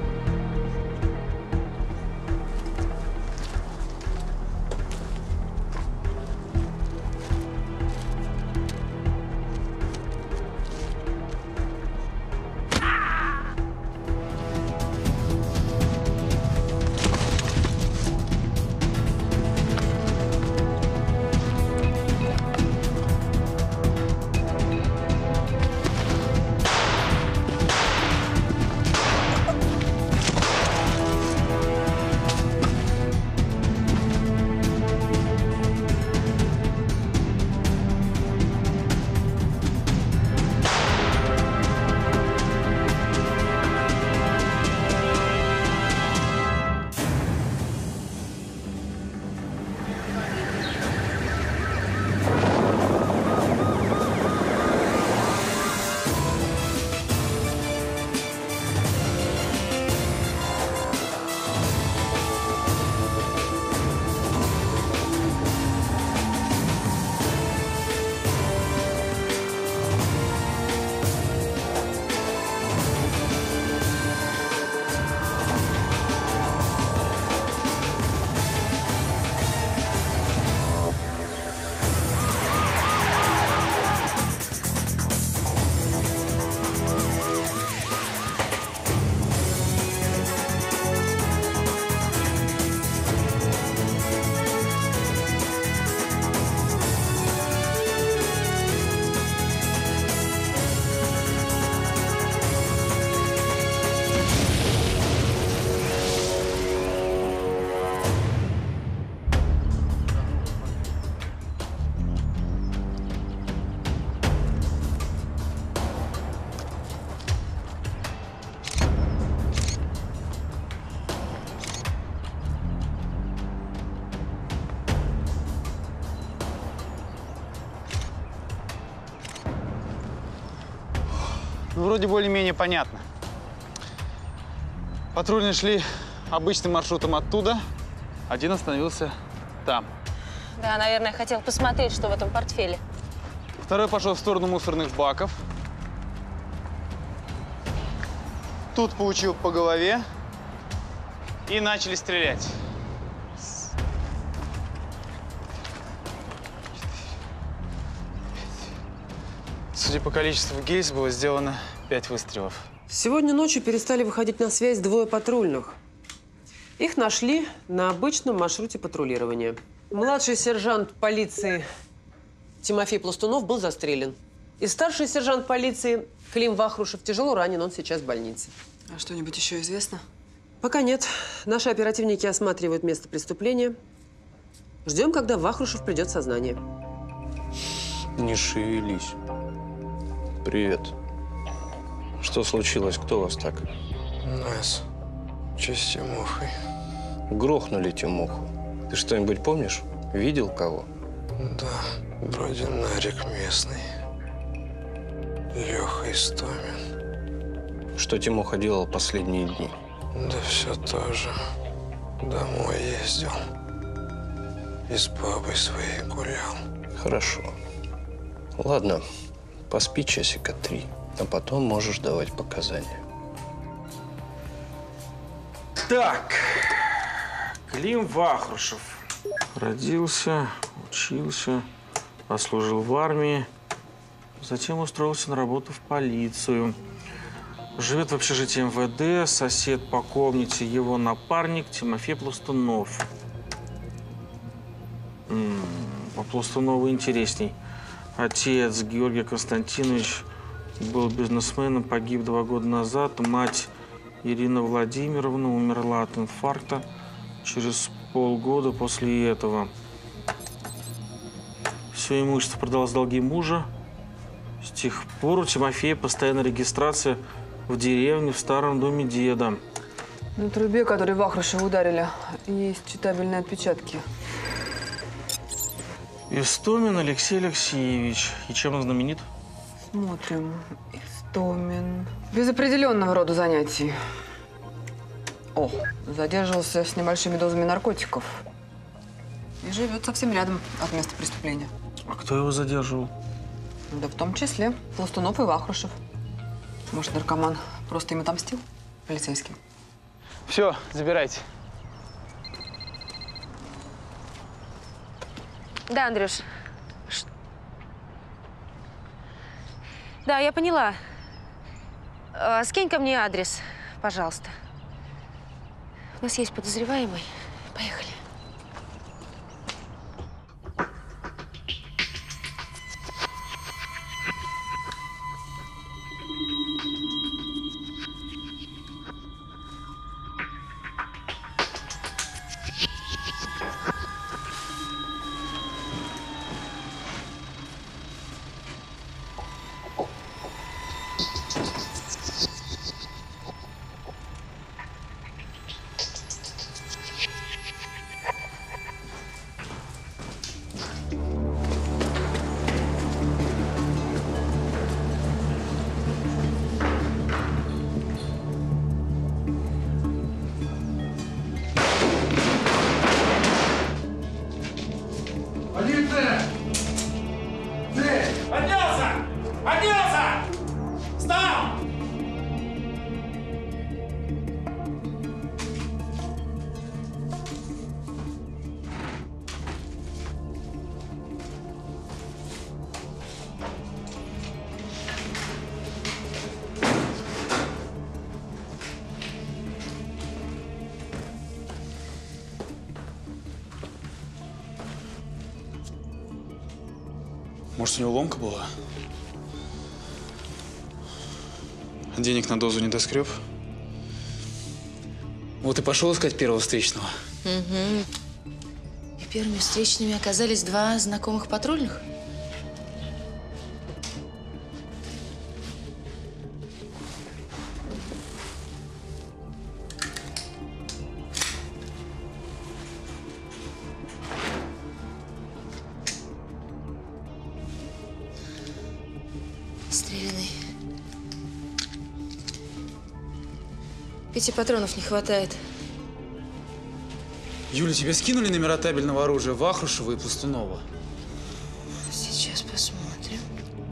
Вроде более-менее понятно. Патрульные шли обычным маршрутом оттуда. Один остановился там. Да, наверное, хотел посмотреть, что в этом портфеле. Второй пошел в сторону мусорных баков. Тут получил по голове. И начали стрелять. Судя по количеству гильз, было сделано пять выстрелов. Сегодня ночью перестали выходить на связь двое патрульных. Их нашли на обычном маршруте патрулирования. Младший сержант полиции Тимофей Пластунов был застрелен. И старший сержант полиции Клим Вахрушев тяжело ранен, он сейчас в больнице. А что-нибудь еще известно? Пока нет. Наши оперативники осматривают место преступления. Ждем, когда Вахрушев придет в сознание. Не шевелись. Привет. Что случилось? Кто вас так? Нас. Че с Тимохой? Грохнули Тимоху. Ты что-нибудь помнишь? Видел кого? Да, вроде Нарик местный. Леха Истомин. Что Тимоха делал последние дни? Да все то же. Домой ездил. И с бабой своей гулял. Хорошо. Ладно, поспи часика три, а потом можешь давать показания. Так, Клим Вахрушев. Родился, учился, послужил в армии, затем устроился на работу в полицию. Живет в общежитии эм вэ дэ, сосед по комнате его напарник Тимофей Пластунов. М -м, по Пластунову интересней. Отец Георгий Константинович был бизнесменом, погиб два года назад. Мать Ирина Владимировна умерла от инфаркта через полгода после этого. Все имущество продалось в долги мужа. С тех пор у Тимофея постоянная регистрация в деревне, в старом доме деда. На трубе, которой Вахрушева ударили, есть читабельные отпечатки. Истомин Алексей Алексеевич. И чем он знаменит? Смотрим. Истомин. Без определенного рода занятий. О, задерживался с небольшими дозами наркотиков. И живет совсем рядом от места преступления. А кто его задерживал? Да в том числе Пластунов и Вахрушев. Может, наркоман просто им отомстил полицейским? Все, забирайте. Да, Андрюш. Ш- Да, я поняла. Э, Скинь ко мне адрес, пожалуйста. У нас есть подозреваемый. Поехали. Полиция! Ты! Поднялся! Поднялся! Встал! Может, у него ломка была? Денег на дозу не доскреб? Вот и пошел искать первого встречного. Угу. И первыми встречными оказались два знакомых патрульных? Стреляный. Пяти патронов не хватает. Юля, тебе скинули номера табельного оружия Вахрушева и Пластунова? Сейчас посмотрим.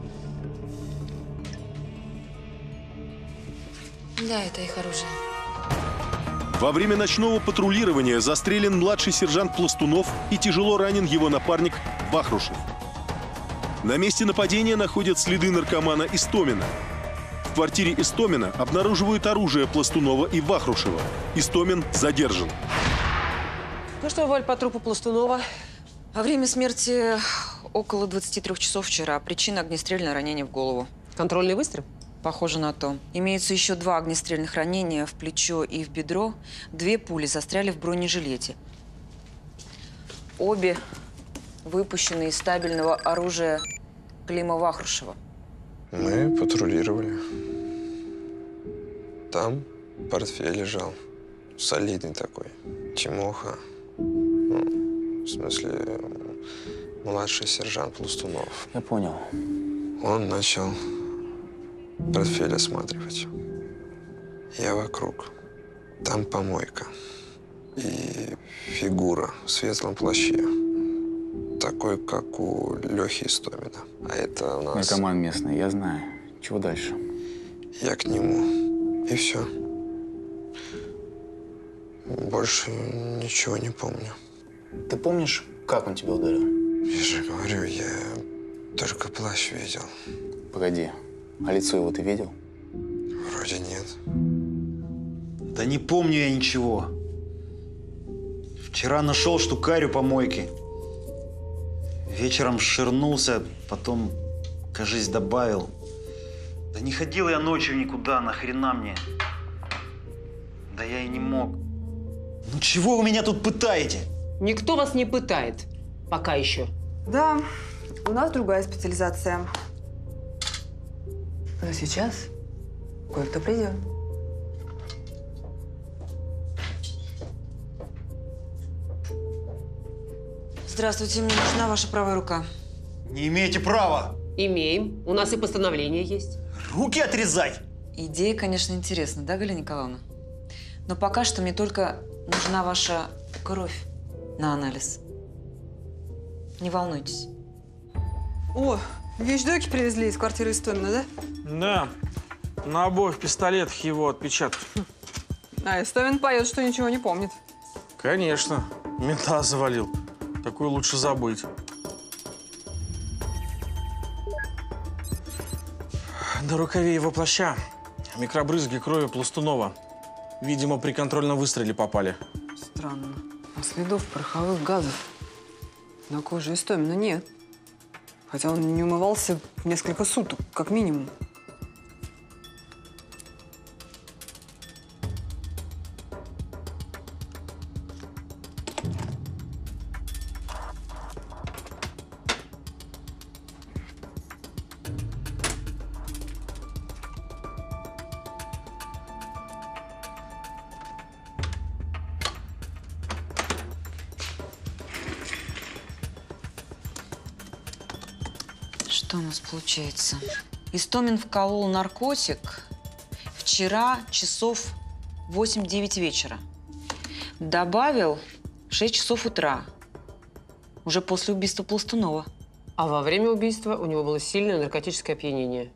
Да, это их оружие. Во время ночного патрулирования застрелен младший сержант Пластунов и тяжело ранен его напарник Вахрушев. На месте нападения находят следы наркомана Истомина. В квартире Истомина обнаруживают оружие Пластунова и Вахрушева. Истомин задержан. Ну что, Валь, по трупу Пластунова? Во время смерти около двадцати трёх часов вчера. Причина – огнестрельное ранение в голову. Контрольный выстрел? Похоже на то. Имеется еще два огнестрельных ранения в плечо и в бедро. Две пули застряли в бронежилете. Обе выпущены из стабильного оружия Клима Вахрушева. Мы патрулировали. Там портфель лежал. Солидный такой. Тимоха. Ну, в смысле, младший сержант Пластунов. Я понял. Он начал портфель осматривать. Я вокруг. Там помойка. И фигура в светлом плаще. Такой, как у Лехи Истомина. А это у нас... Наркоман местный, я знаю. Чего дальше? Я к нему. И все. Больше ничего не помню. Ты помнишь, как он тебя ударил? Я же говорю, я только плащ видел. Погоди, а лицо его ты видел? Вроде нет. Да не помню я ничего. Вчера нашел штукарю помойки. Вечером ширнулся, потом, кажись, добавил. Да не ходил я ночью никуда, нахрена мне? Да я и не мог. Ну чего вы меня тут пытаете? Никто вас не пытает. Пока еще. Да, у нас другая специализация. Но сейчас кое-кто придет. Здравствуйте, мне нужна ваша правая рука. Не имеете права. Имеем. У нас и постановление есть. Руки отрезать? Идея, конечно, интересна, да, Галина Николаевна? Но пока что мне только нужна ваша кровь на анализ. Не волнуйтесь. О, вещдоки привезли из квартиры Истомина, да? Да. На обоих пистолетах его отпечатки. А Истомин поет, что ничего не помнит. Конечно. Мента завалил. Такое лучше забыть. На рукаве его плаща микробрызги крови Пластунова. Видимо, при контрольном выстреле попали. Странно. А следов пороховых газов на коже Истомина нет. Хотя он не умывался несколько суток, как минимум. Что у нас получается? Истомин вколол наркотик вчера часов восемь-девять вечера. Добавил в шесть часов утра, уже после убийства Пластунова. А во время убийства у него было сильное наркотическое опьянение.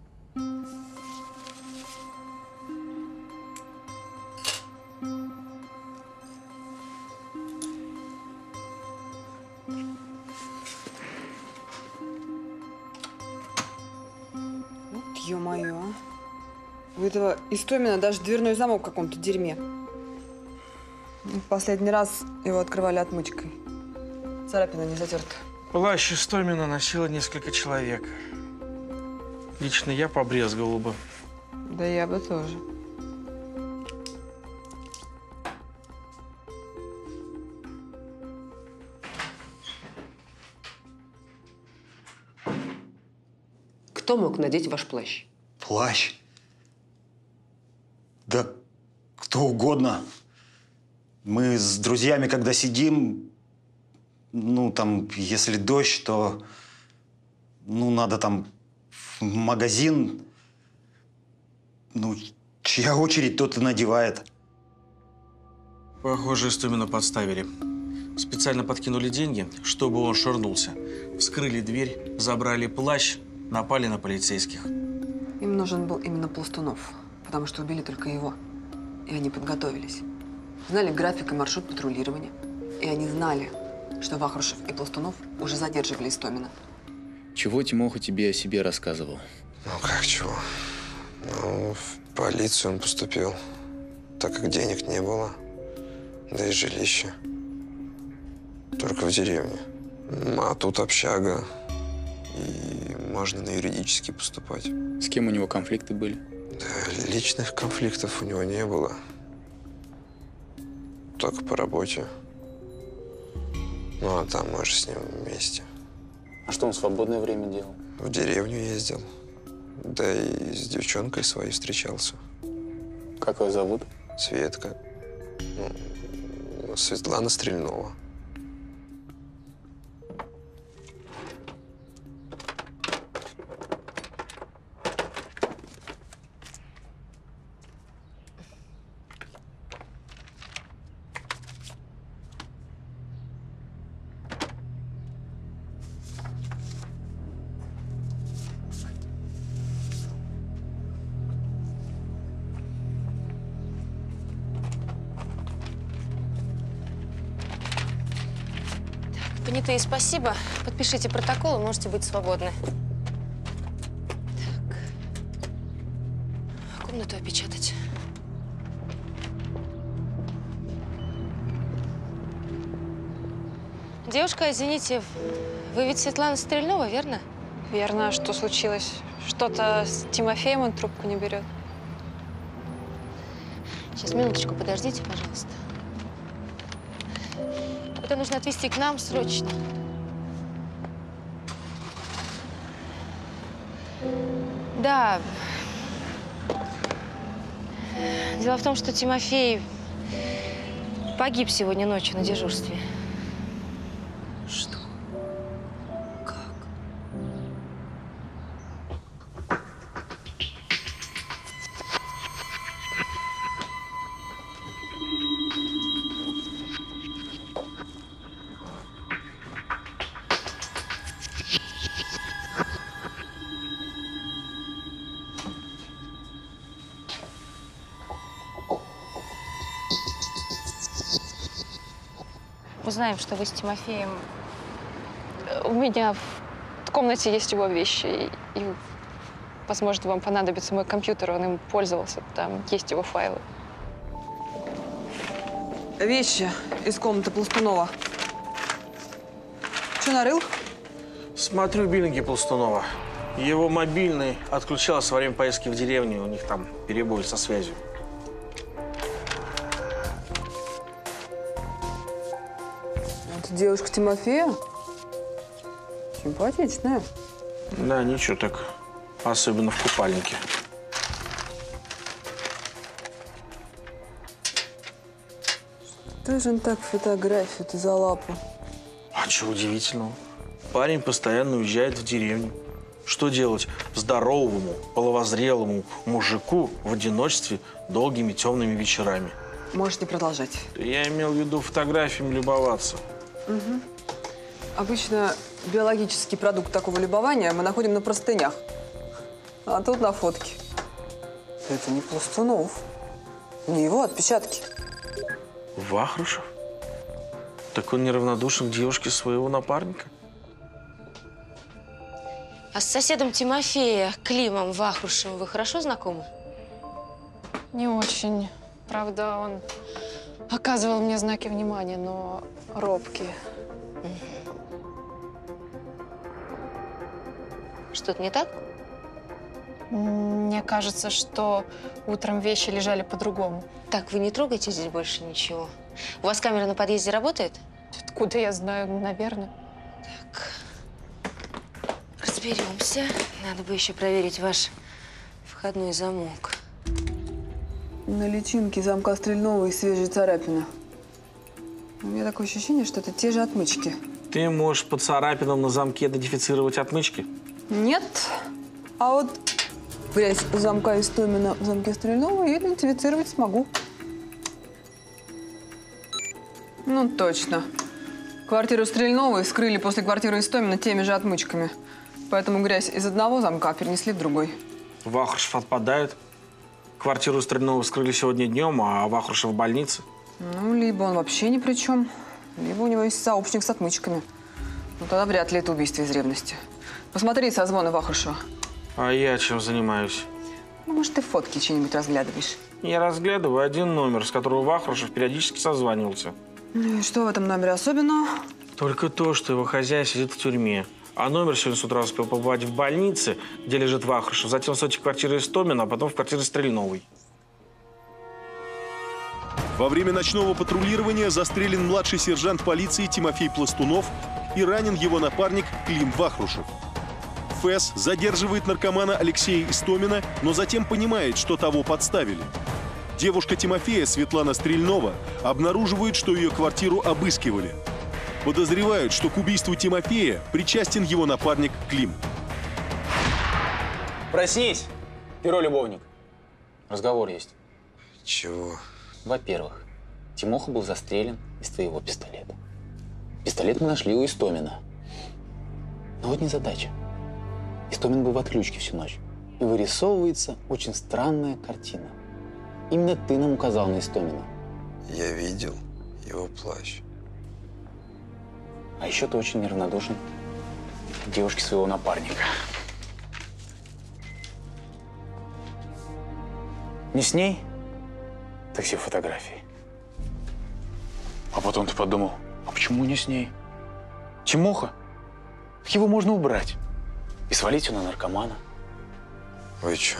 Ё-моё. У этого Истомина даже дверной замок в каком-то дерьме. В последний раз его открывали отмычкой. Царапина не затерта. Плащ Истомина носило несколько человек. Лично я побрезговал бы. Да я бы тоже. Кто мог надеть ваш плащ? Плащ? Да кто угодно. Мы с друзьями, когда сидим, ну, там, если дождь, то, ну, надо там в магазин. Ну, чья очередь, тот и надевает. Похоже, Истомина подставили. Специально подкинули деньги, чтобы он шарнулся. Вскрыли дверь, забрали плащ, напали на полицейских. Им нужен был именно Пластунов, потому что убили только его. И они подготовились. Знали график и маршрут патрулирования. И они знали, что Вахрушев и Пластунов уже задерживали Истомина. Чего Тимоха тебе о себе рассказывал? Ну как чего? Ну, в полицию он поступил, так как денег не было, да и жилище. Только в деревне. А тут общага, и можно на юридический поступать. С кем у него конфликты были? Да, личных конфликтов у него не было. Только по работе. Ну, а там мы же с ним вместе. А что он в свободное время делал? В деревню ездил. Да и с девчонкой своей встречался. Как ее зовут? Светка. Ну, Светлана Стрельнова. Понятые, спасибо. Подпишите протокол, и можете быть свободны. Так. Комнату опечатать. Девушка, извините, вы ведь Светлана Стрельнова, верно? Верно. А что случилось? Что-то с Тимофеем, он трубку не берет. Сейчас, минуточку, подождите, пожалуйста. Это нужно отвезти к нам срочно. Да. Дело в том, что Тимофей погиб сегодня ночью на дежурстве. Что? Как? узнаем, что вы с Тимофеем… У меня в комнате есть его вещи, и, и, возможно, вам понадобится мой компьютер, он им пользовался, там есть его файлы. Вещи из комнаты Пластунова. Че нарыл? Смотрю биллинги Пластунова. Его мобильный отключался во время поездки в деревню, у них там перебой со связью. Это девушка Тимофея? Симпатичная. Да, ничего так. Особенно в купальнике. Что же он так фотографию-то за лапу? А чего удивительного? Парень постоянно уезжает в деревню. Что делать здоровому, половозрелому мужику в одиночестве долгими темными вечерами? Можете продолжать. Я имел в виду фотографиями любоваться. Угу. Обычно биологический продукт такого любования мы находим на простынях. А тут на фотке. Это не Пластунов. Не его отпечатки. Вахрушев? Так он неравнодушен к девушке своего напарника? А с соседом Тимофея, Климом Вахрушевым, вы хорошо знакомы? Не очень. Правда, он оказывал мне знаки внимания, но робкие. Что-то не так? Мне кажется, что утром вещи лежали по-другому. Так, вы не трогайте здесь больше ничего. У вас камера на подъезде работает? Откуда я знаю? Наверное. Так. Разберемся. Надо бы еще проверить ваш входной замок. На личинке замка Стрельного и свежие царапины. У меня такое ощущение, что это те же отмычки. Ты можешь по царапинам на замке идентифицировать отмычки? Нет. А вот грязь замка Истомина в замке Стрельного я идентифицировать смогу. Ну, точно. Квартиру Стрельного скрыли после квартиры Истомина теми же отмычками. Поэтому грязь из одного замка перенесли в другой. Вахрушев отпадает. Квартиру Стрельного вскрыли сегодня днем, а Вахрушев в больнице. Ну, либо он вообще ни при чем, либо у него есть сообщник с отмычками. Ну, тогда вряд ли это убийство из ревности. Посмотри созвоны Вахрушева. А я чем занимаюсь? Ну, может, ты фотки чьи-нибудь разглядываешь? Я разглядываю один номер, с которого Вахрушев периодически созванивался. Ну и что в этом номере особенного? Только то, что его хозяин сидит в тюрьме. А номер сегодня с утра успел побывать в больнице, где лежит Вахрушев, затем в сочи квартиры Истомина, а потом в квартире Стрельновой. Во время ночного патрулирования застрелен младший сержант полиции Тимофей Пластунов и ранен его напарник Клим Вахрушев. ФЭС задерживает наркомана Алексея Истомина, но затем понимает, что того подставили. Девушка Тимофея, Светлана Стрельнова, обнаруживает, что ее квартиру обыскивали. Подозревают, что к убийству Тимофея причастен его напарник Клим. Проснись, перо-любовник. Разговор есть. Чего? Во-первых, Тимоха был застрелен из твоего пистолета. Пистолет мы нашли у Истомина. Но вот незадача. Истомин был в отключке всю ночь. И вырисовывается очень странная картина. Именно ты нам указал на Истомина. Я видел его плащ. А еще ты очень неравнодушен к девушке своего напарника. Не с ней, так все фотографии. А потом ты подумал, а почему не с ней? Тимоха? Его можно убрать и свалить его на наркомана. Вы что,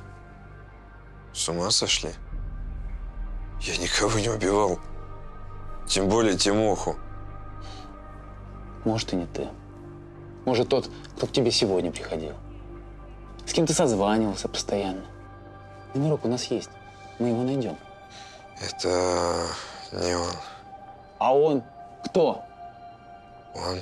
с ума сошли? Я никого не убивал. Тем более Тимоху. Может, и не ты. Может, тот, кто к тебе сегодня приходил. С кем ты созванивался постоянно. Номерок у нас есть. Мы его найдем. Это не он. А он кто? Он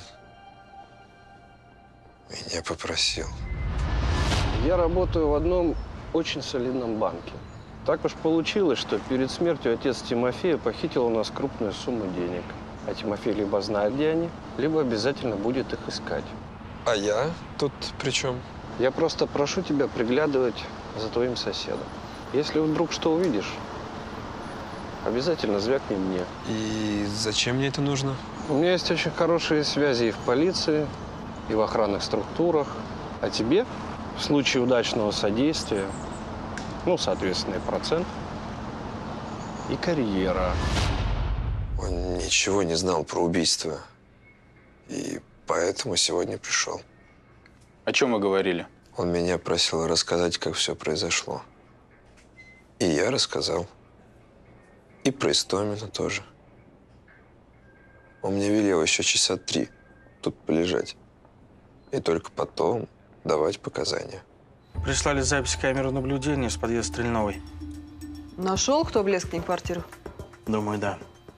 меня попросил. Я работаю в одном очень солидном банке. Так уж получилось, что перед смертью отец Тимофея похитил у нас крупную сумму денег. А Тимофей либо знает, где они, либо обязательно будет их искать. А я тут при чем? Я просто прошу тебя приглядывать за твоим соседом. Если вдруг что увидишь, обязательно звякни мне. И зачем мне это нужно? У меня есть очень хорошие связи и в полиции, и в охранных структурах. А тебе, в случае удачного содействия, ну, соответственно, и процент, и карьера. Он ничего не знал про убийство. И поэтому сегодня пришел. О чем вы говорили? Он меня просил рассказать, как все произошло. И я рассказал. И про Истомина тоже. Он мне велел еще часа три тут полежать. И только потом давать показания. Прислали запись камеры наблюдения с подъезда Стрельновой. Нашел, кто влез к ней в квартиру? Думаю, да.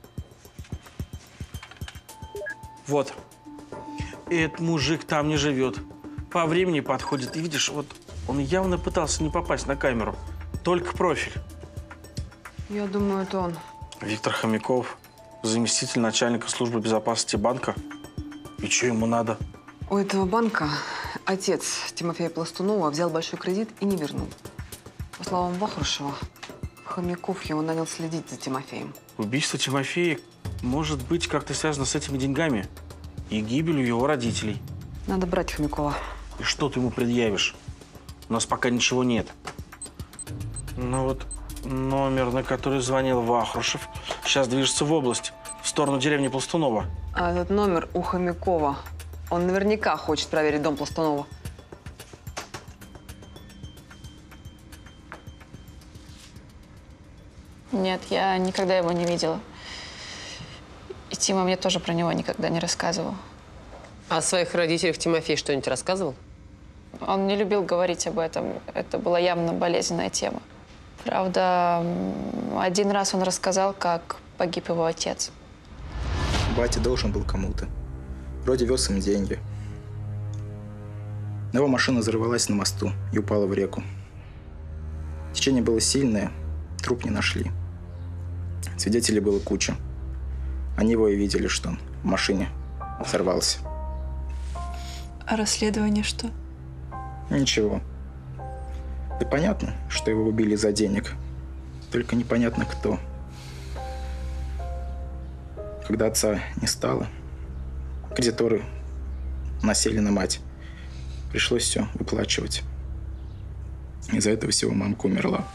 Вот. И этот мужик там не живет. По времени подходит. И видишь, вот он явно пытался не попасть на камеру. Только профиль. Я думаю, это он. Виктор Хомяков, заместитель начальника службы безопасности банка. И что ему надо? У этого банка отец Тимофея Пластунова взял большой кредит и не вернул. По словам Вахрушева, Хомяков его нанял следить за Тимофеем. Убийство Тимофея может быть как-то связано с этими деньгами и гибелью его родителей. Надо брать Хомякова. И что ты ему предъявишь? У нас пока ничего нет. Ну вот номер, на который звонил Вахрушев, сейчас движется в область, в сторону деревни Пластунова. А этот номер у Хомякова. Он наверняка хочет проверить дом Пластунова. Нет, я никогда его не видела. И Тима мне тоже про него никогда не рассказывал. А о своих родителях Тимофей что-нибудь рассказывал? Он не любил говорить об этом. Это была явно болезненная тема. Правда, один раз он рассказал, как погиб его отец. Батя должен был кому-то. Вроде вез им деньги. Но его машина взорвалась на мосту и упала в реку. Течение было сильное, труп не нашли. Свидетелей было куча. Они его и видели, что он в машине взорвался. А расследование что? Ничего. Да понятно, что его убили за денег. Только непонятно, кто. Когда отца не стало, кредиторы насели на мать. Пришлось все выплачивать. Из-за этого всего мамка умерла.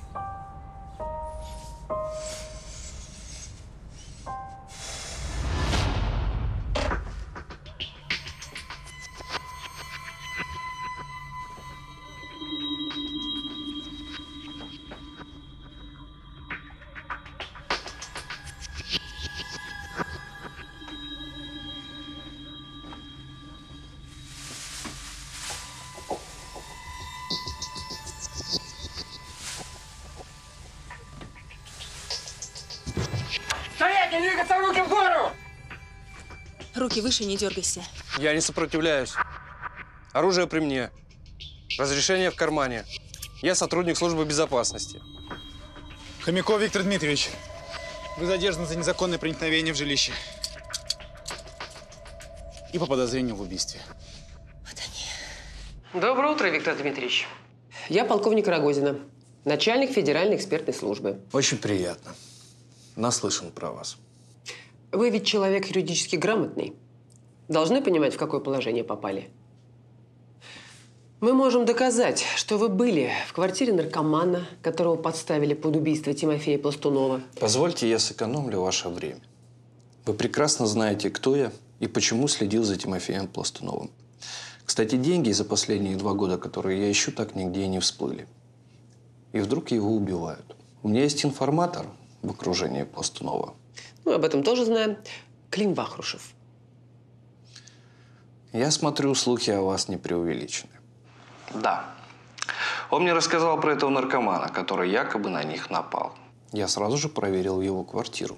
Стоять, не двигаться, руки в гору! Руки выше, не дергайся. Я не сопротивляюсь. Оружие при мне. Разрешение в кармане. Я сотрудник службы безопасности. Хомяков Виктор Дмитриевич, вы задержаны за незаконное проникновение в жилище. И по подозрению в убийстве. Доброе утро, Виктор Дмитриевич. Я полковник Рогозина, начальник Федеральной экспертной службы. Очень приятно. Наслышан про вас. Вы ведь человек юридически грамотный. Должны понимать, в какое положение попали. Мы можем доказать, что вы были в квартире наркомана, которого подставили под убийство Тимофея Пластунова. Позвольте, я сэкономлю ваше время. Вы прекрасно знаете, кто я и почему следил за Тимофеем Пластуновым. Кстати, деньги за последние два года, которые я ищу, так нигде и не всплыли. И вдруг его убивают. У меня есть информатор в окружении Пластунова. Мы об этом тоже знаем. Клим Вахрушев. Я смотрю, слухи о вас не преувеличены. Да. Он мне рассказал про этого наркомана, который якобы на них напал. Я сразу же проверил его квартиру.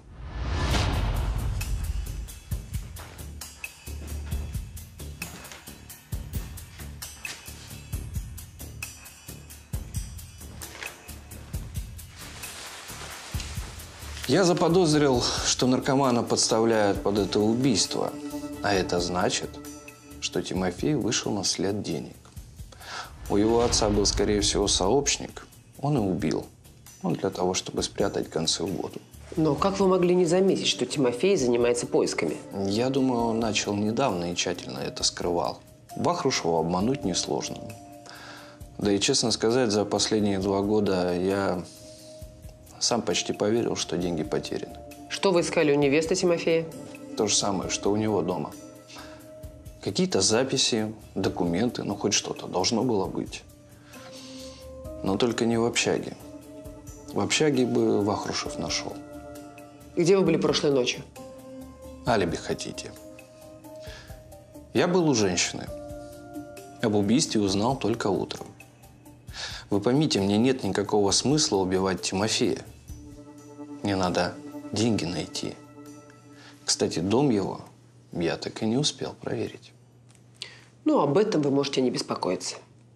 Я заподозрил, что наркомана подставляют под это убийство. А это значит, что Тимофей вышел на след денег. У его отца был, скорее всего, сообщник. Он и убил. Он для того, чтобы спрятать концы в воду. Но как вы могли не заметить, что Тимофей занимается поисками? Я думаю, он начал недавно и тщательно это скрывал. Вахрушева обмануть несложно. Да и, честно сказать, за последние два года я сам почти поверил, что деньги потеряны. Что вы искали у невесты Тимофея? То же самое, что у него дома. Какие-то записи, документы, ну хоть что-то должно было быть. Но только не в общаге. В общаге бы Вахрушев нашел. Где вы были прошлой ночью? Алиби хотите? Я был у женщины. Об убийстве узнал только утром. Вы поймите, мне нет никакого смысла убивать Тимофея. Мне надо деньги найти. Кстати, дом его я так и не успел проверить. Ну, об этом вы можете не беспокоиться.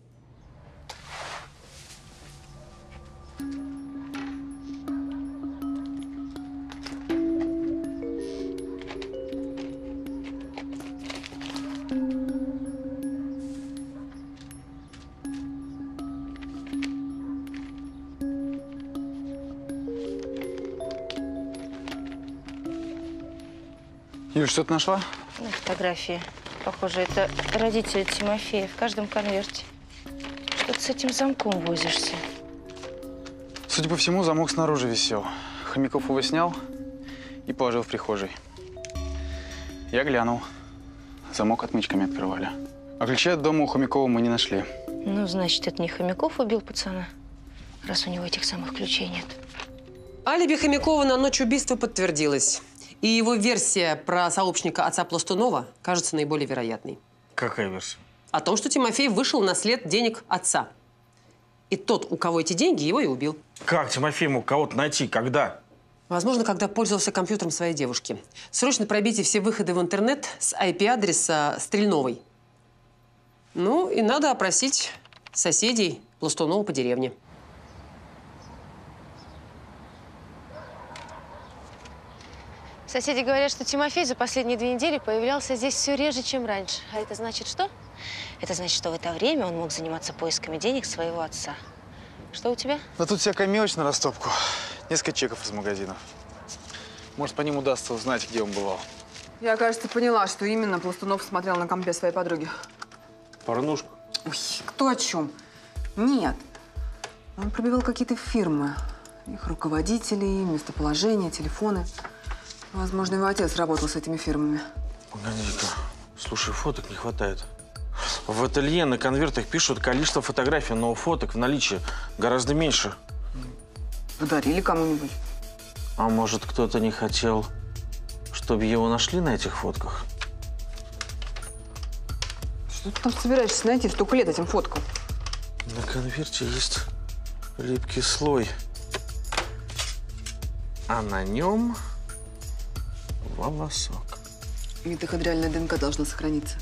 Юль, что ты нашла? На фотографии. Похоже, это родители Тимофея в каждом конверте. Что ты с этим замком возишься? Судя по всему, замок снаружи висел. Хомяков его снял и положил в прихожей. Я глянул. Замок отмычками открывали. А ключи от дома у Хомякова мы не нашли. Ну, значит, это не Хомяков убил пацана, раз у него этих самых ключей нет. Алиби Хомякова на ночь убийства подтвердилось. И его версия про сообщника отца Пластунова кажется наиболее вероятной. Какая версия? О том, что Тимофей вышел на след денег отца. И тот, у кого эти деньги, его и убил. Как Тимофей мог кого-то найти? Когда? Возможно, когда пользовался компьютером своей девушки. Срочно пробейте все выходы в интернет с ай пи-адреса Стрельновой. Ну, и надо опросить соседей Пластунова по деревне. Соседи говорят, что Тимофей за последние две недели появлялся здесь все реже, чем раньше. А это значит что? Это значит, что в это время он мог заниматься поисками денег своего отца. Что у тебя? Да тут всякая мелочь на растопку. Несколько чеков из магазинов. Может, по ним удастся узнать, где он бывал. Я, кажется, поняла, что именно Пластунов смотрел на компе своей подруги. Порнушку? Ой, кто о чем? Нет. Он пробивал какие-то фирмы. Их руководителей, местоположения, телефоны. Возможно, его отец работал с этими фирмами. Погоди-ка. Слушай, фоток не хватает. В ателье на конвертах пишут количество фотографий, но фоток в наличии гораздо меньше. Подарили кому-нибудь. А может, кто-то не хотел, чтобы его нашли на этих фотках? Что ты там собираешься найти? Столько лет этим фоткам. На конверте есть липкий слой. А на нем волосок. Митохондриальная ДНК должна сохраниться.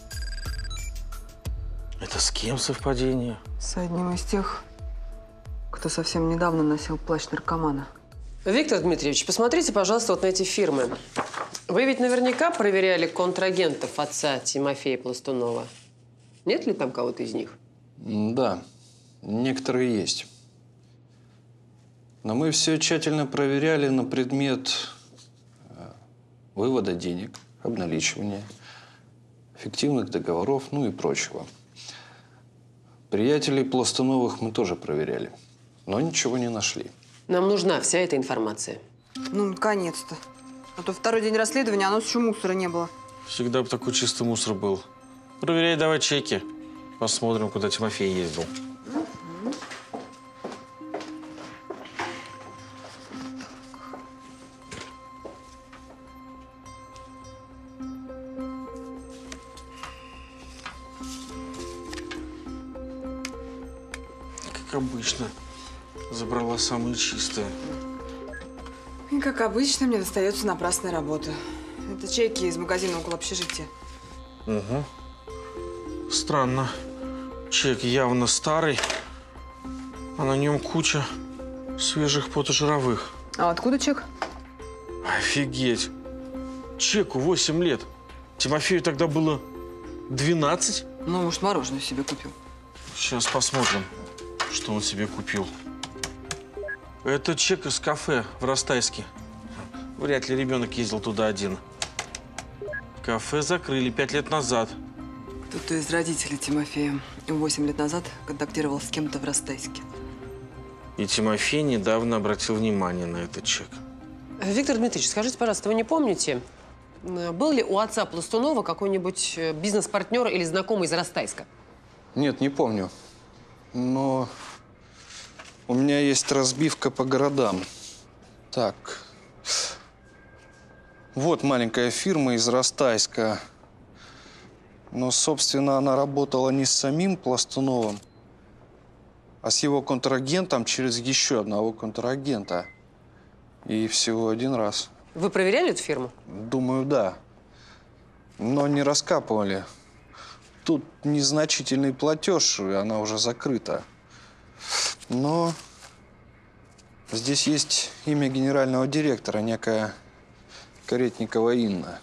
Это с кем совпадение? С одним из тех, кто совсем недавно носил плащ наркомана. Виктор Дмитриевич, посмотрите, пожалуйста, вот на эти фирмы. Вы ведь наверняка проверяли контрагентов отца Тимофея Пластунова. Нет ли там кого-то из них? Да, некоторые есть. Но мы все тщательно проверяли на предмет вывода денег, обналичивания, фиктивных договоров, ну и прочего. Приятелей Пластуновых мы тоже проверяли, но ничего не нашли. Нам нужна вся эта информация. Ну, наконец-то. А то второй день расследования, а у нас еще мусора не было. Всегда бы такой чистый мусор был. Проверяй давай чеки. Посмотрим, куда Тимофей ездил. Как обычно, забрала самые чистые. И, как обычно, мне достается напрасная работа. Это чеки из магазина около общежития. Угу. Странно. Чек явно старый, а на нем куча свежих потожировых. А откуда чек? Офигеть. Чеку восемь лет. Тимофею тогда было двенадцать. Ну, может, мороженое себе купил. Сейчас посмотрим, что он себе купил. Это чек из кафе в Ростайске. Вряд ли ребенок ездил туда один. Кафе закрыли пять лет назад. Кто-то из родителей Тимофея восемь лет назад контактировал с кем-то в Ростайске. И Тимофей недавно обратил внимание на этот чек. Виктор Дмитриевич, скажите, пожалуйста, вы не помните, был ли у отца Пластунова какой-нибудь бизнес-партнер или знакомый из Ростайска? Нет, не помню. Но у меня есть разбивка по городам. Так. Вот маленькая фирма из Ростайска. Но, собственно, она работала не с самим Пластуновым, а с его контрагентом через еще одного контрагента. И всего один раз. Вы проверяли эту фирму? Думаю, да. Но не раскапывали. Тут незначительный платеж, и она уже закрыта. Но здесь есть имя генерального директора, некая Каретникова Инна.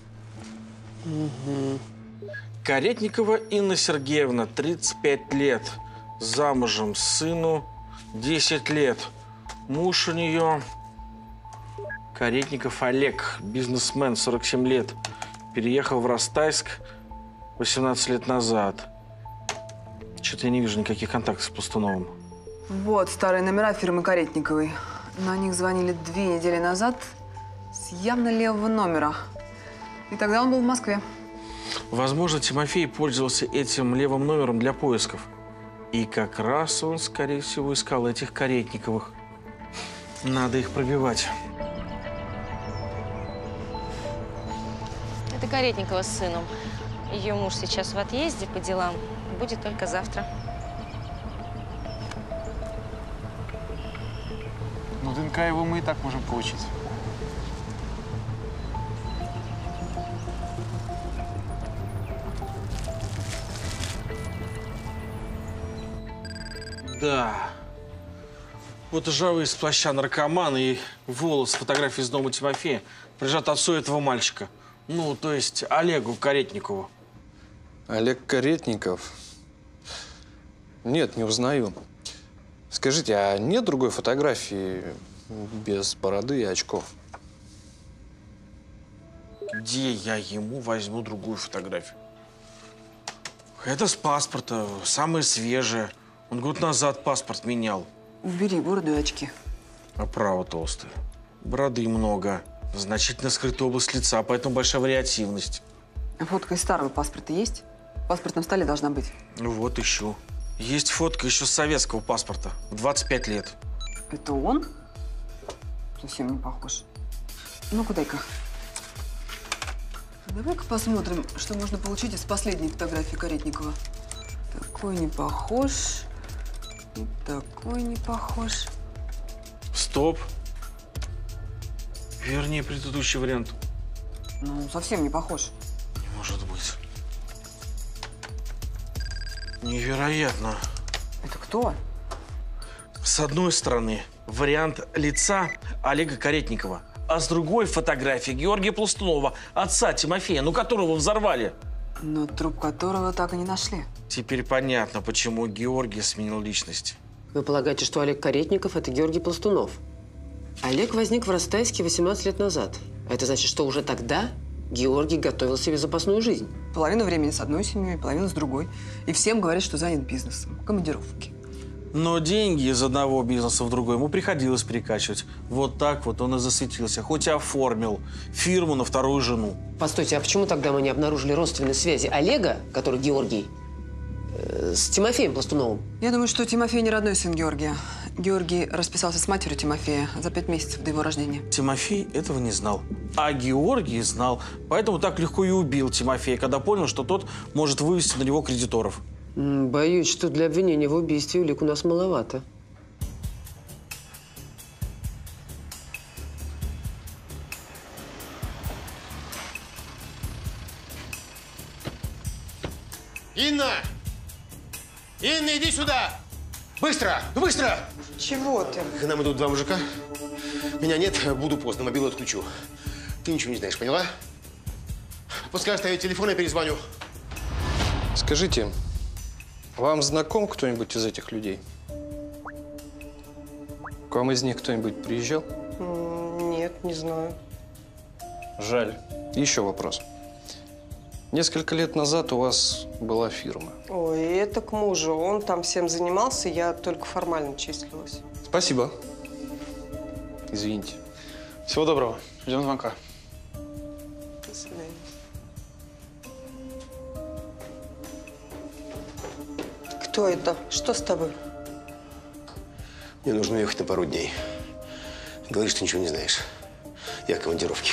Угу. Каретникова Инна Сергеевна, тридцать пять лет. Замужем, сыну десять лет. Муж у нее Каретников Олег, бизнесмен, сорок семь лет. Переехал в Ростайск восемнадцать лет назад. Что-то я не вижу никаких контактов с Пластуновым. Вот старые номера фирмы Каретниковой. На них звонили две недели назад с явно левого номера. И тогда он был в Москве. Возможно, Тимофей пользовался этим левым номером для поисков. И как раз он, скорее всего, искал этих Каретниковых. Надо их пробивать. Это Каретникова с сыном. Ее муж сейчас в отъезде по делам. Будет только завтра. Ну, ДНК его мы и так можем получить. Да. Вот ржавый из плаща наркоман и волос с фотографией из дома Тимофея прижат отцу этого мальчика. Ну, то есть Олегу Каретникову. Олег Каретников? Нет, не узнаю. Скажите, а нет другой фотографии без бороды и очков? Где я ему возьму другую фотографию? Это с паспорта, самое свежее. Он год назад паспорт менял. Убери бороду и очки. А право толстое. Бороды много. Значительно скрытая область лица, поэтому большая вариативность. Фотка из старого паспорта есть? В паспортном столе должна быть. Ну вот, ищу. Есть фотка еще с советского паспорта. В двадцать пять лет. Это он? Совсем не похож. Ну-ка, дай-ка. Давай-ка посмотрим, что можно получить из последней фотографии Каретникова. Такой не похож. И такой не похож. Стоп. Вернее, предыдущий вариант. Ну, совсем не похож. Не может быть. Невероятно. Это кто? С одной стороны, вариант лица Олега Каретникова, а с другой фотография Георгия Пластунова, отца Тимофея, ну которого взорвали. Но труп которого так и не нашли. Теперь понятно, почему Георгий сменил личность. Вы полагаете, что Олег Каретников – это Георгий Пластунов? Олег возник в Ростайске восемнадцать лет назад. А это значит, что уже тогда Георгий готовил себе запасную жизнь. Половину времени с одной семьей, половину с другой. И всем говорит, что занят бизнесом. Командировки. Но деньги из одного бизнеса в другой ему приходилось перекачивать. Вот так вот он и засветился. Хоть и оформил фирму на вторую жену. Постойте, а почему тогда мы не обнаружили родственной связи Олега, который Георгий, э, с Тимофеем Пластуновым? Я думаю, что Тимофей не родной сын Георгия. Георгий расписался с матерью Тимофея за пять месяцев до его рождения. Тимофей этого не знал. А Георгий знал. Поэтому так легко и убил Тимофея, когда понял, что тот может вывести на него кредиторов. Боюсь, что для обвинения в убийстве улик у нас маловато. Инна! Инна, иди сюда! Быстро! Быстро! Чего ты? К нам идут два мужика. Меня нет, буду поздно, мобилу отключу. Ты ничего не знаешь, поняла? Пускай оставит телефон, я перезвоню. Скажите, вам знаком кто-нибудь из этих людей? К вам из них кто-нибудь приезжал? Нет. Нет, не знаю. Жаль. Еще вопрос. Несколько лет назад у вас была фирма. Ой, это к мужу. Он там всем занимался, я только формально числилась. Спасибо. Извините. Всего доброго. Ждем звонка. До свидания. Кто это? Что с тобой? Мне нужно уехать на пару дней. Говоришь, что ничего не знаешь. Я в командировке.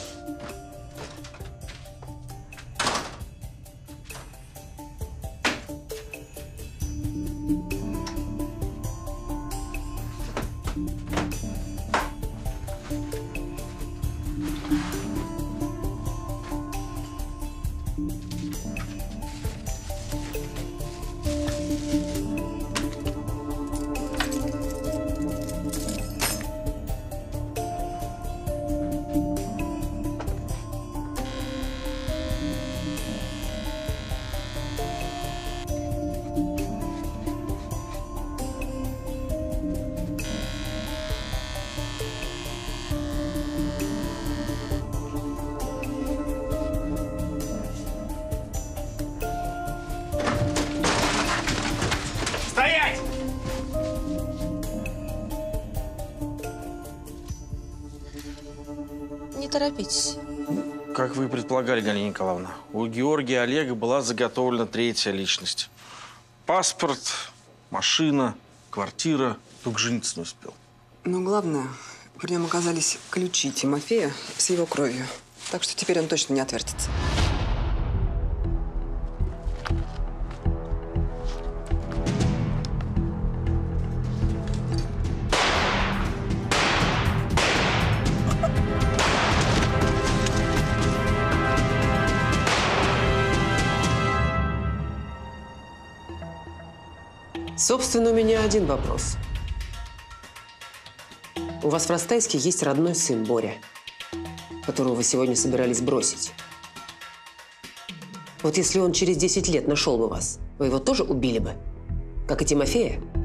Стоять! Не торопитесь. Как вы и предполагали, Галина Николаевна, у Георгия Олега была заготовлена третья личность. Паспорт, машина, квартира. Только жениться не успел. Но главное, при нем оказались ключи Тимофея с его кровью. Так что теперь он точно не отвертится. Собственно, у меня один вопрос. У вас в Ростайске есть родной сын Боря, которого вы сегодня собирались бросить. Вот если он через десять лет нашел бы вас, вы его тоже убили бы? Как и Тимофея?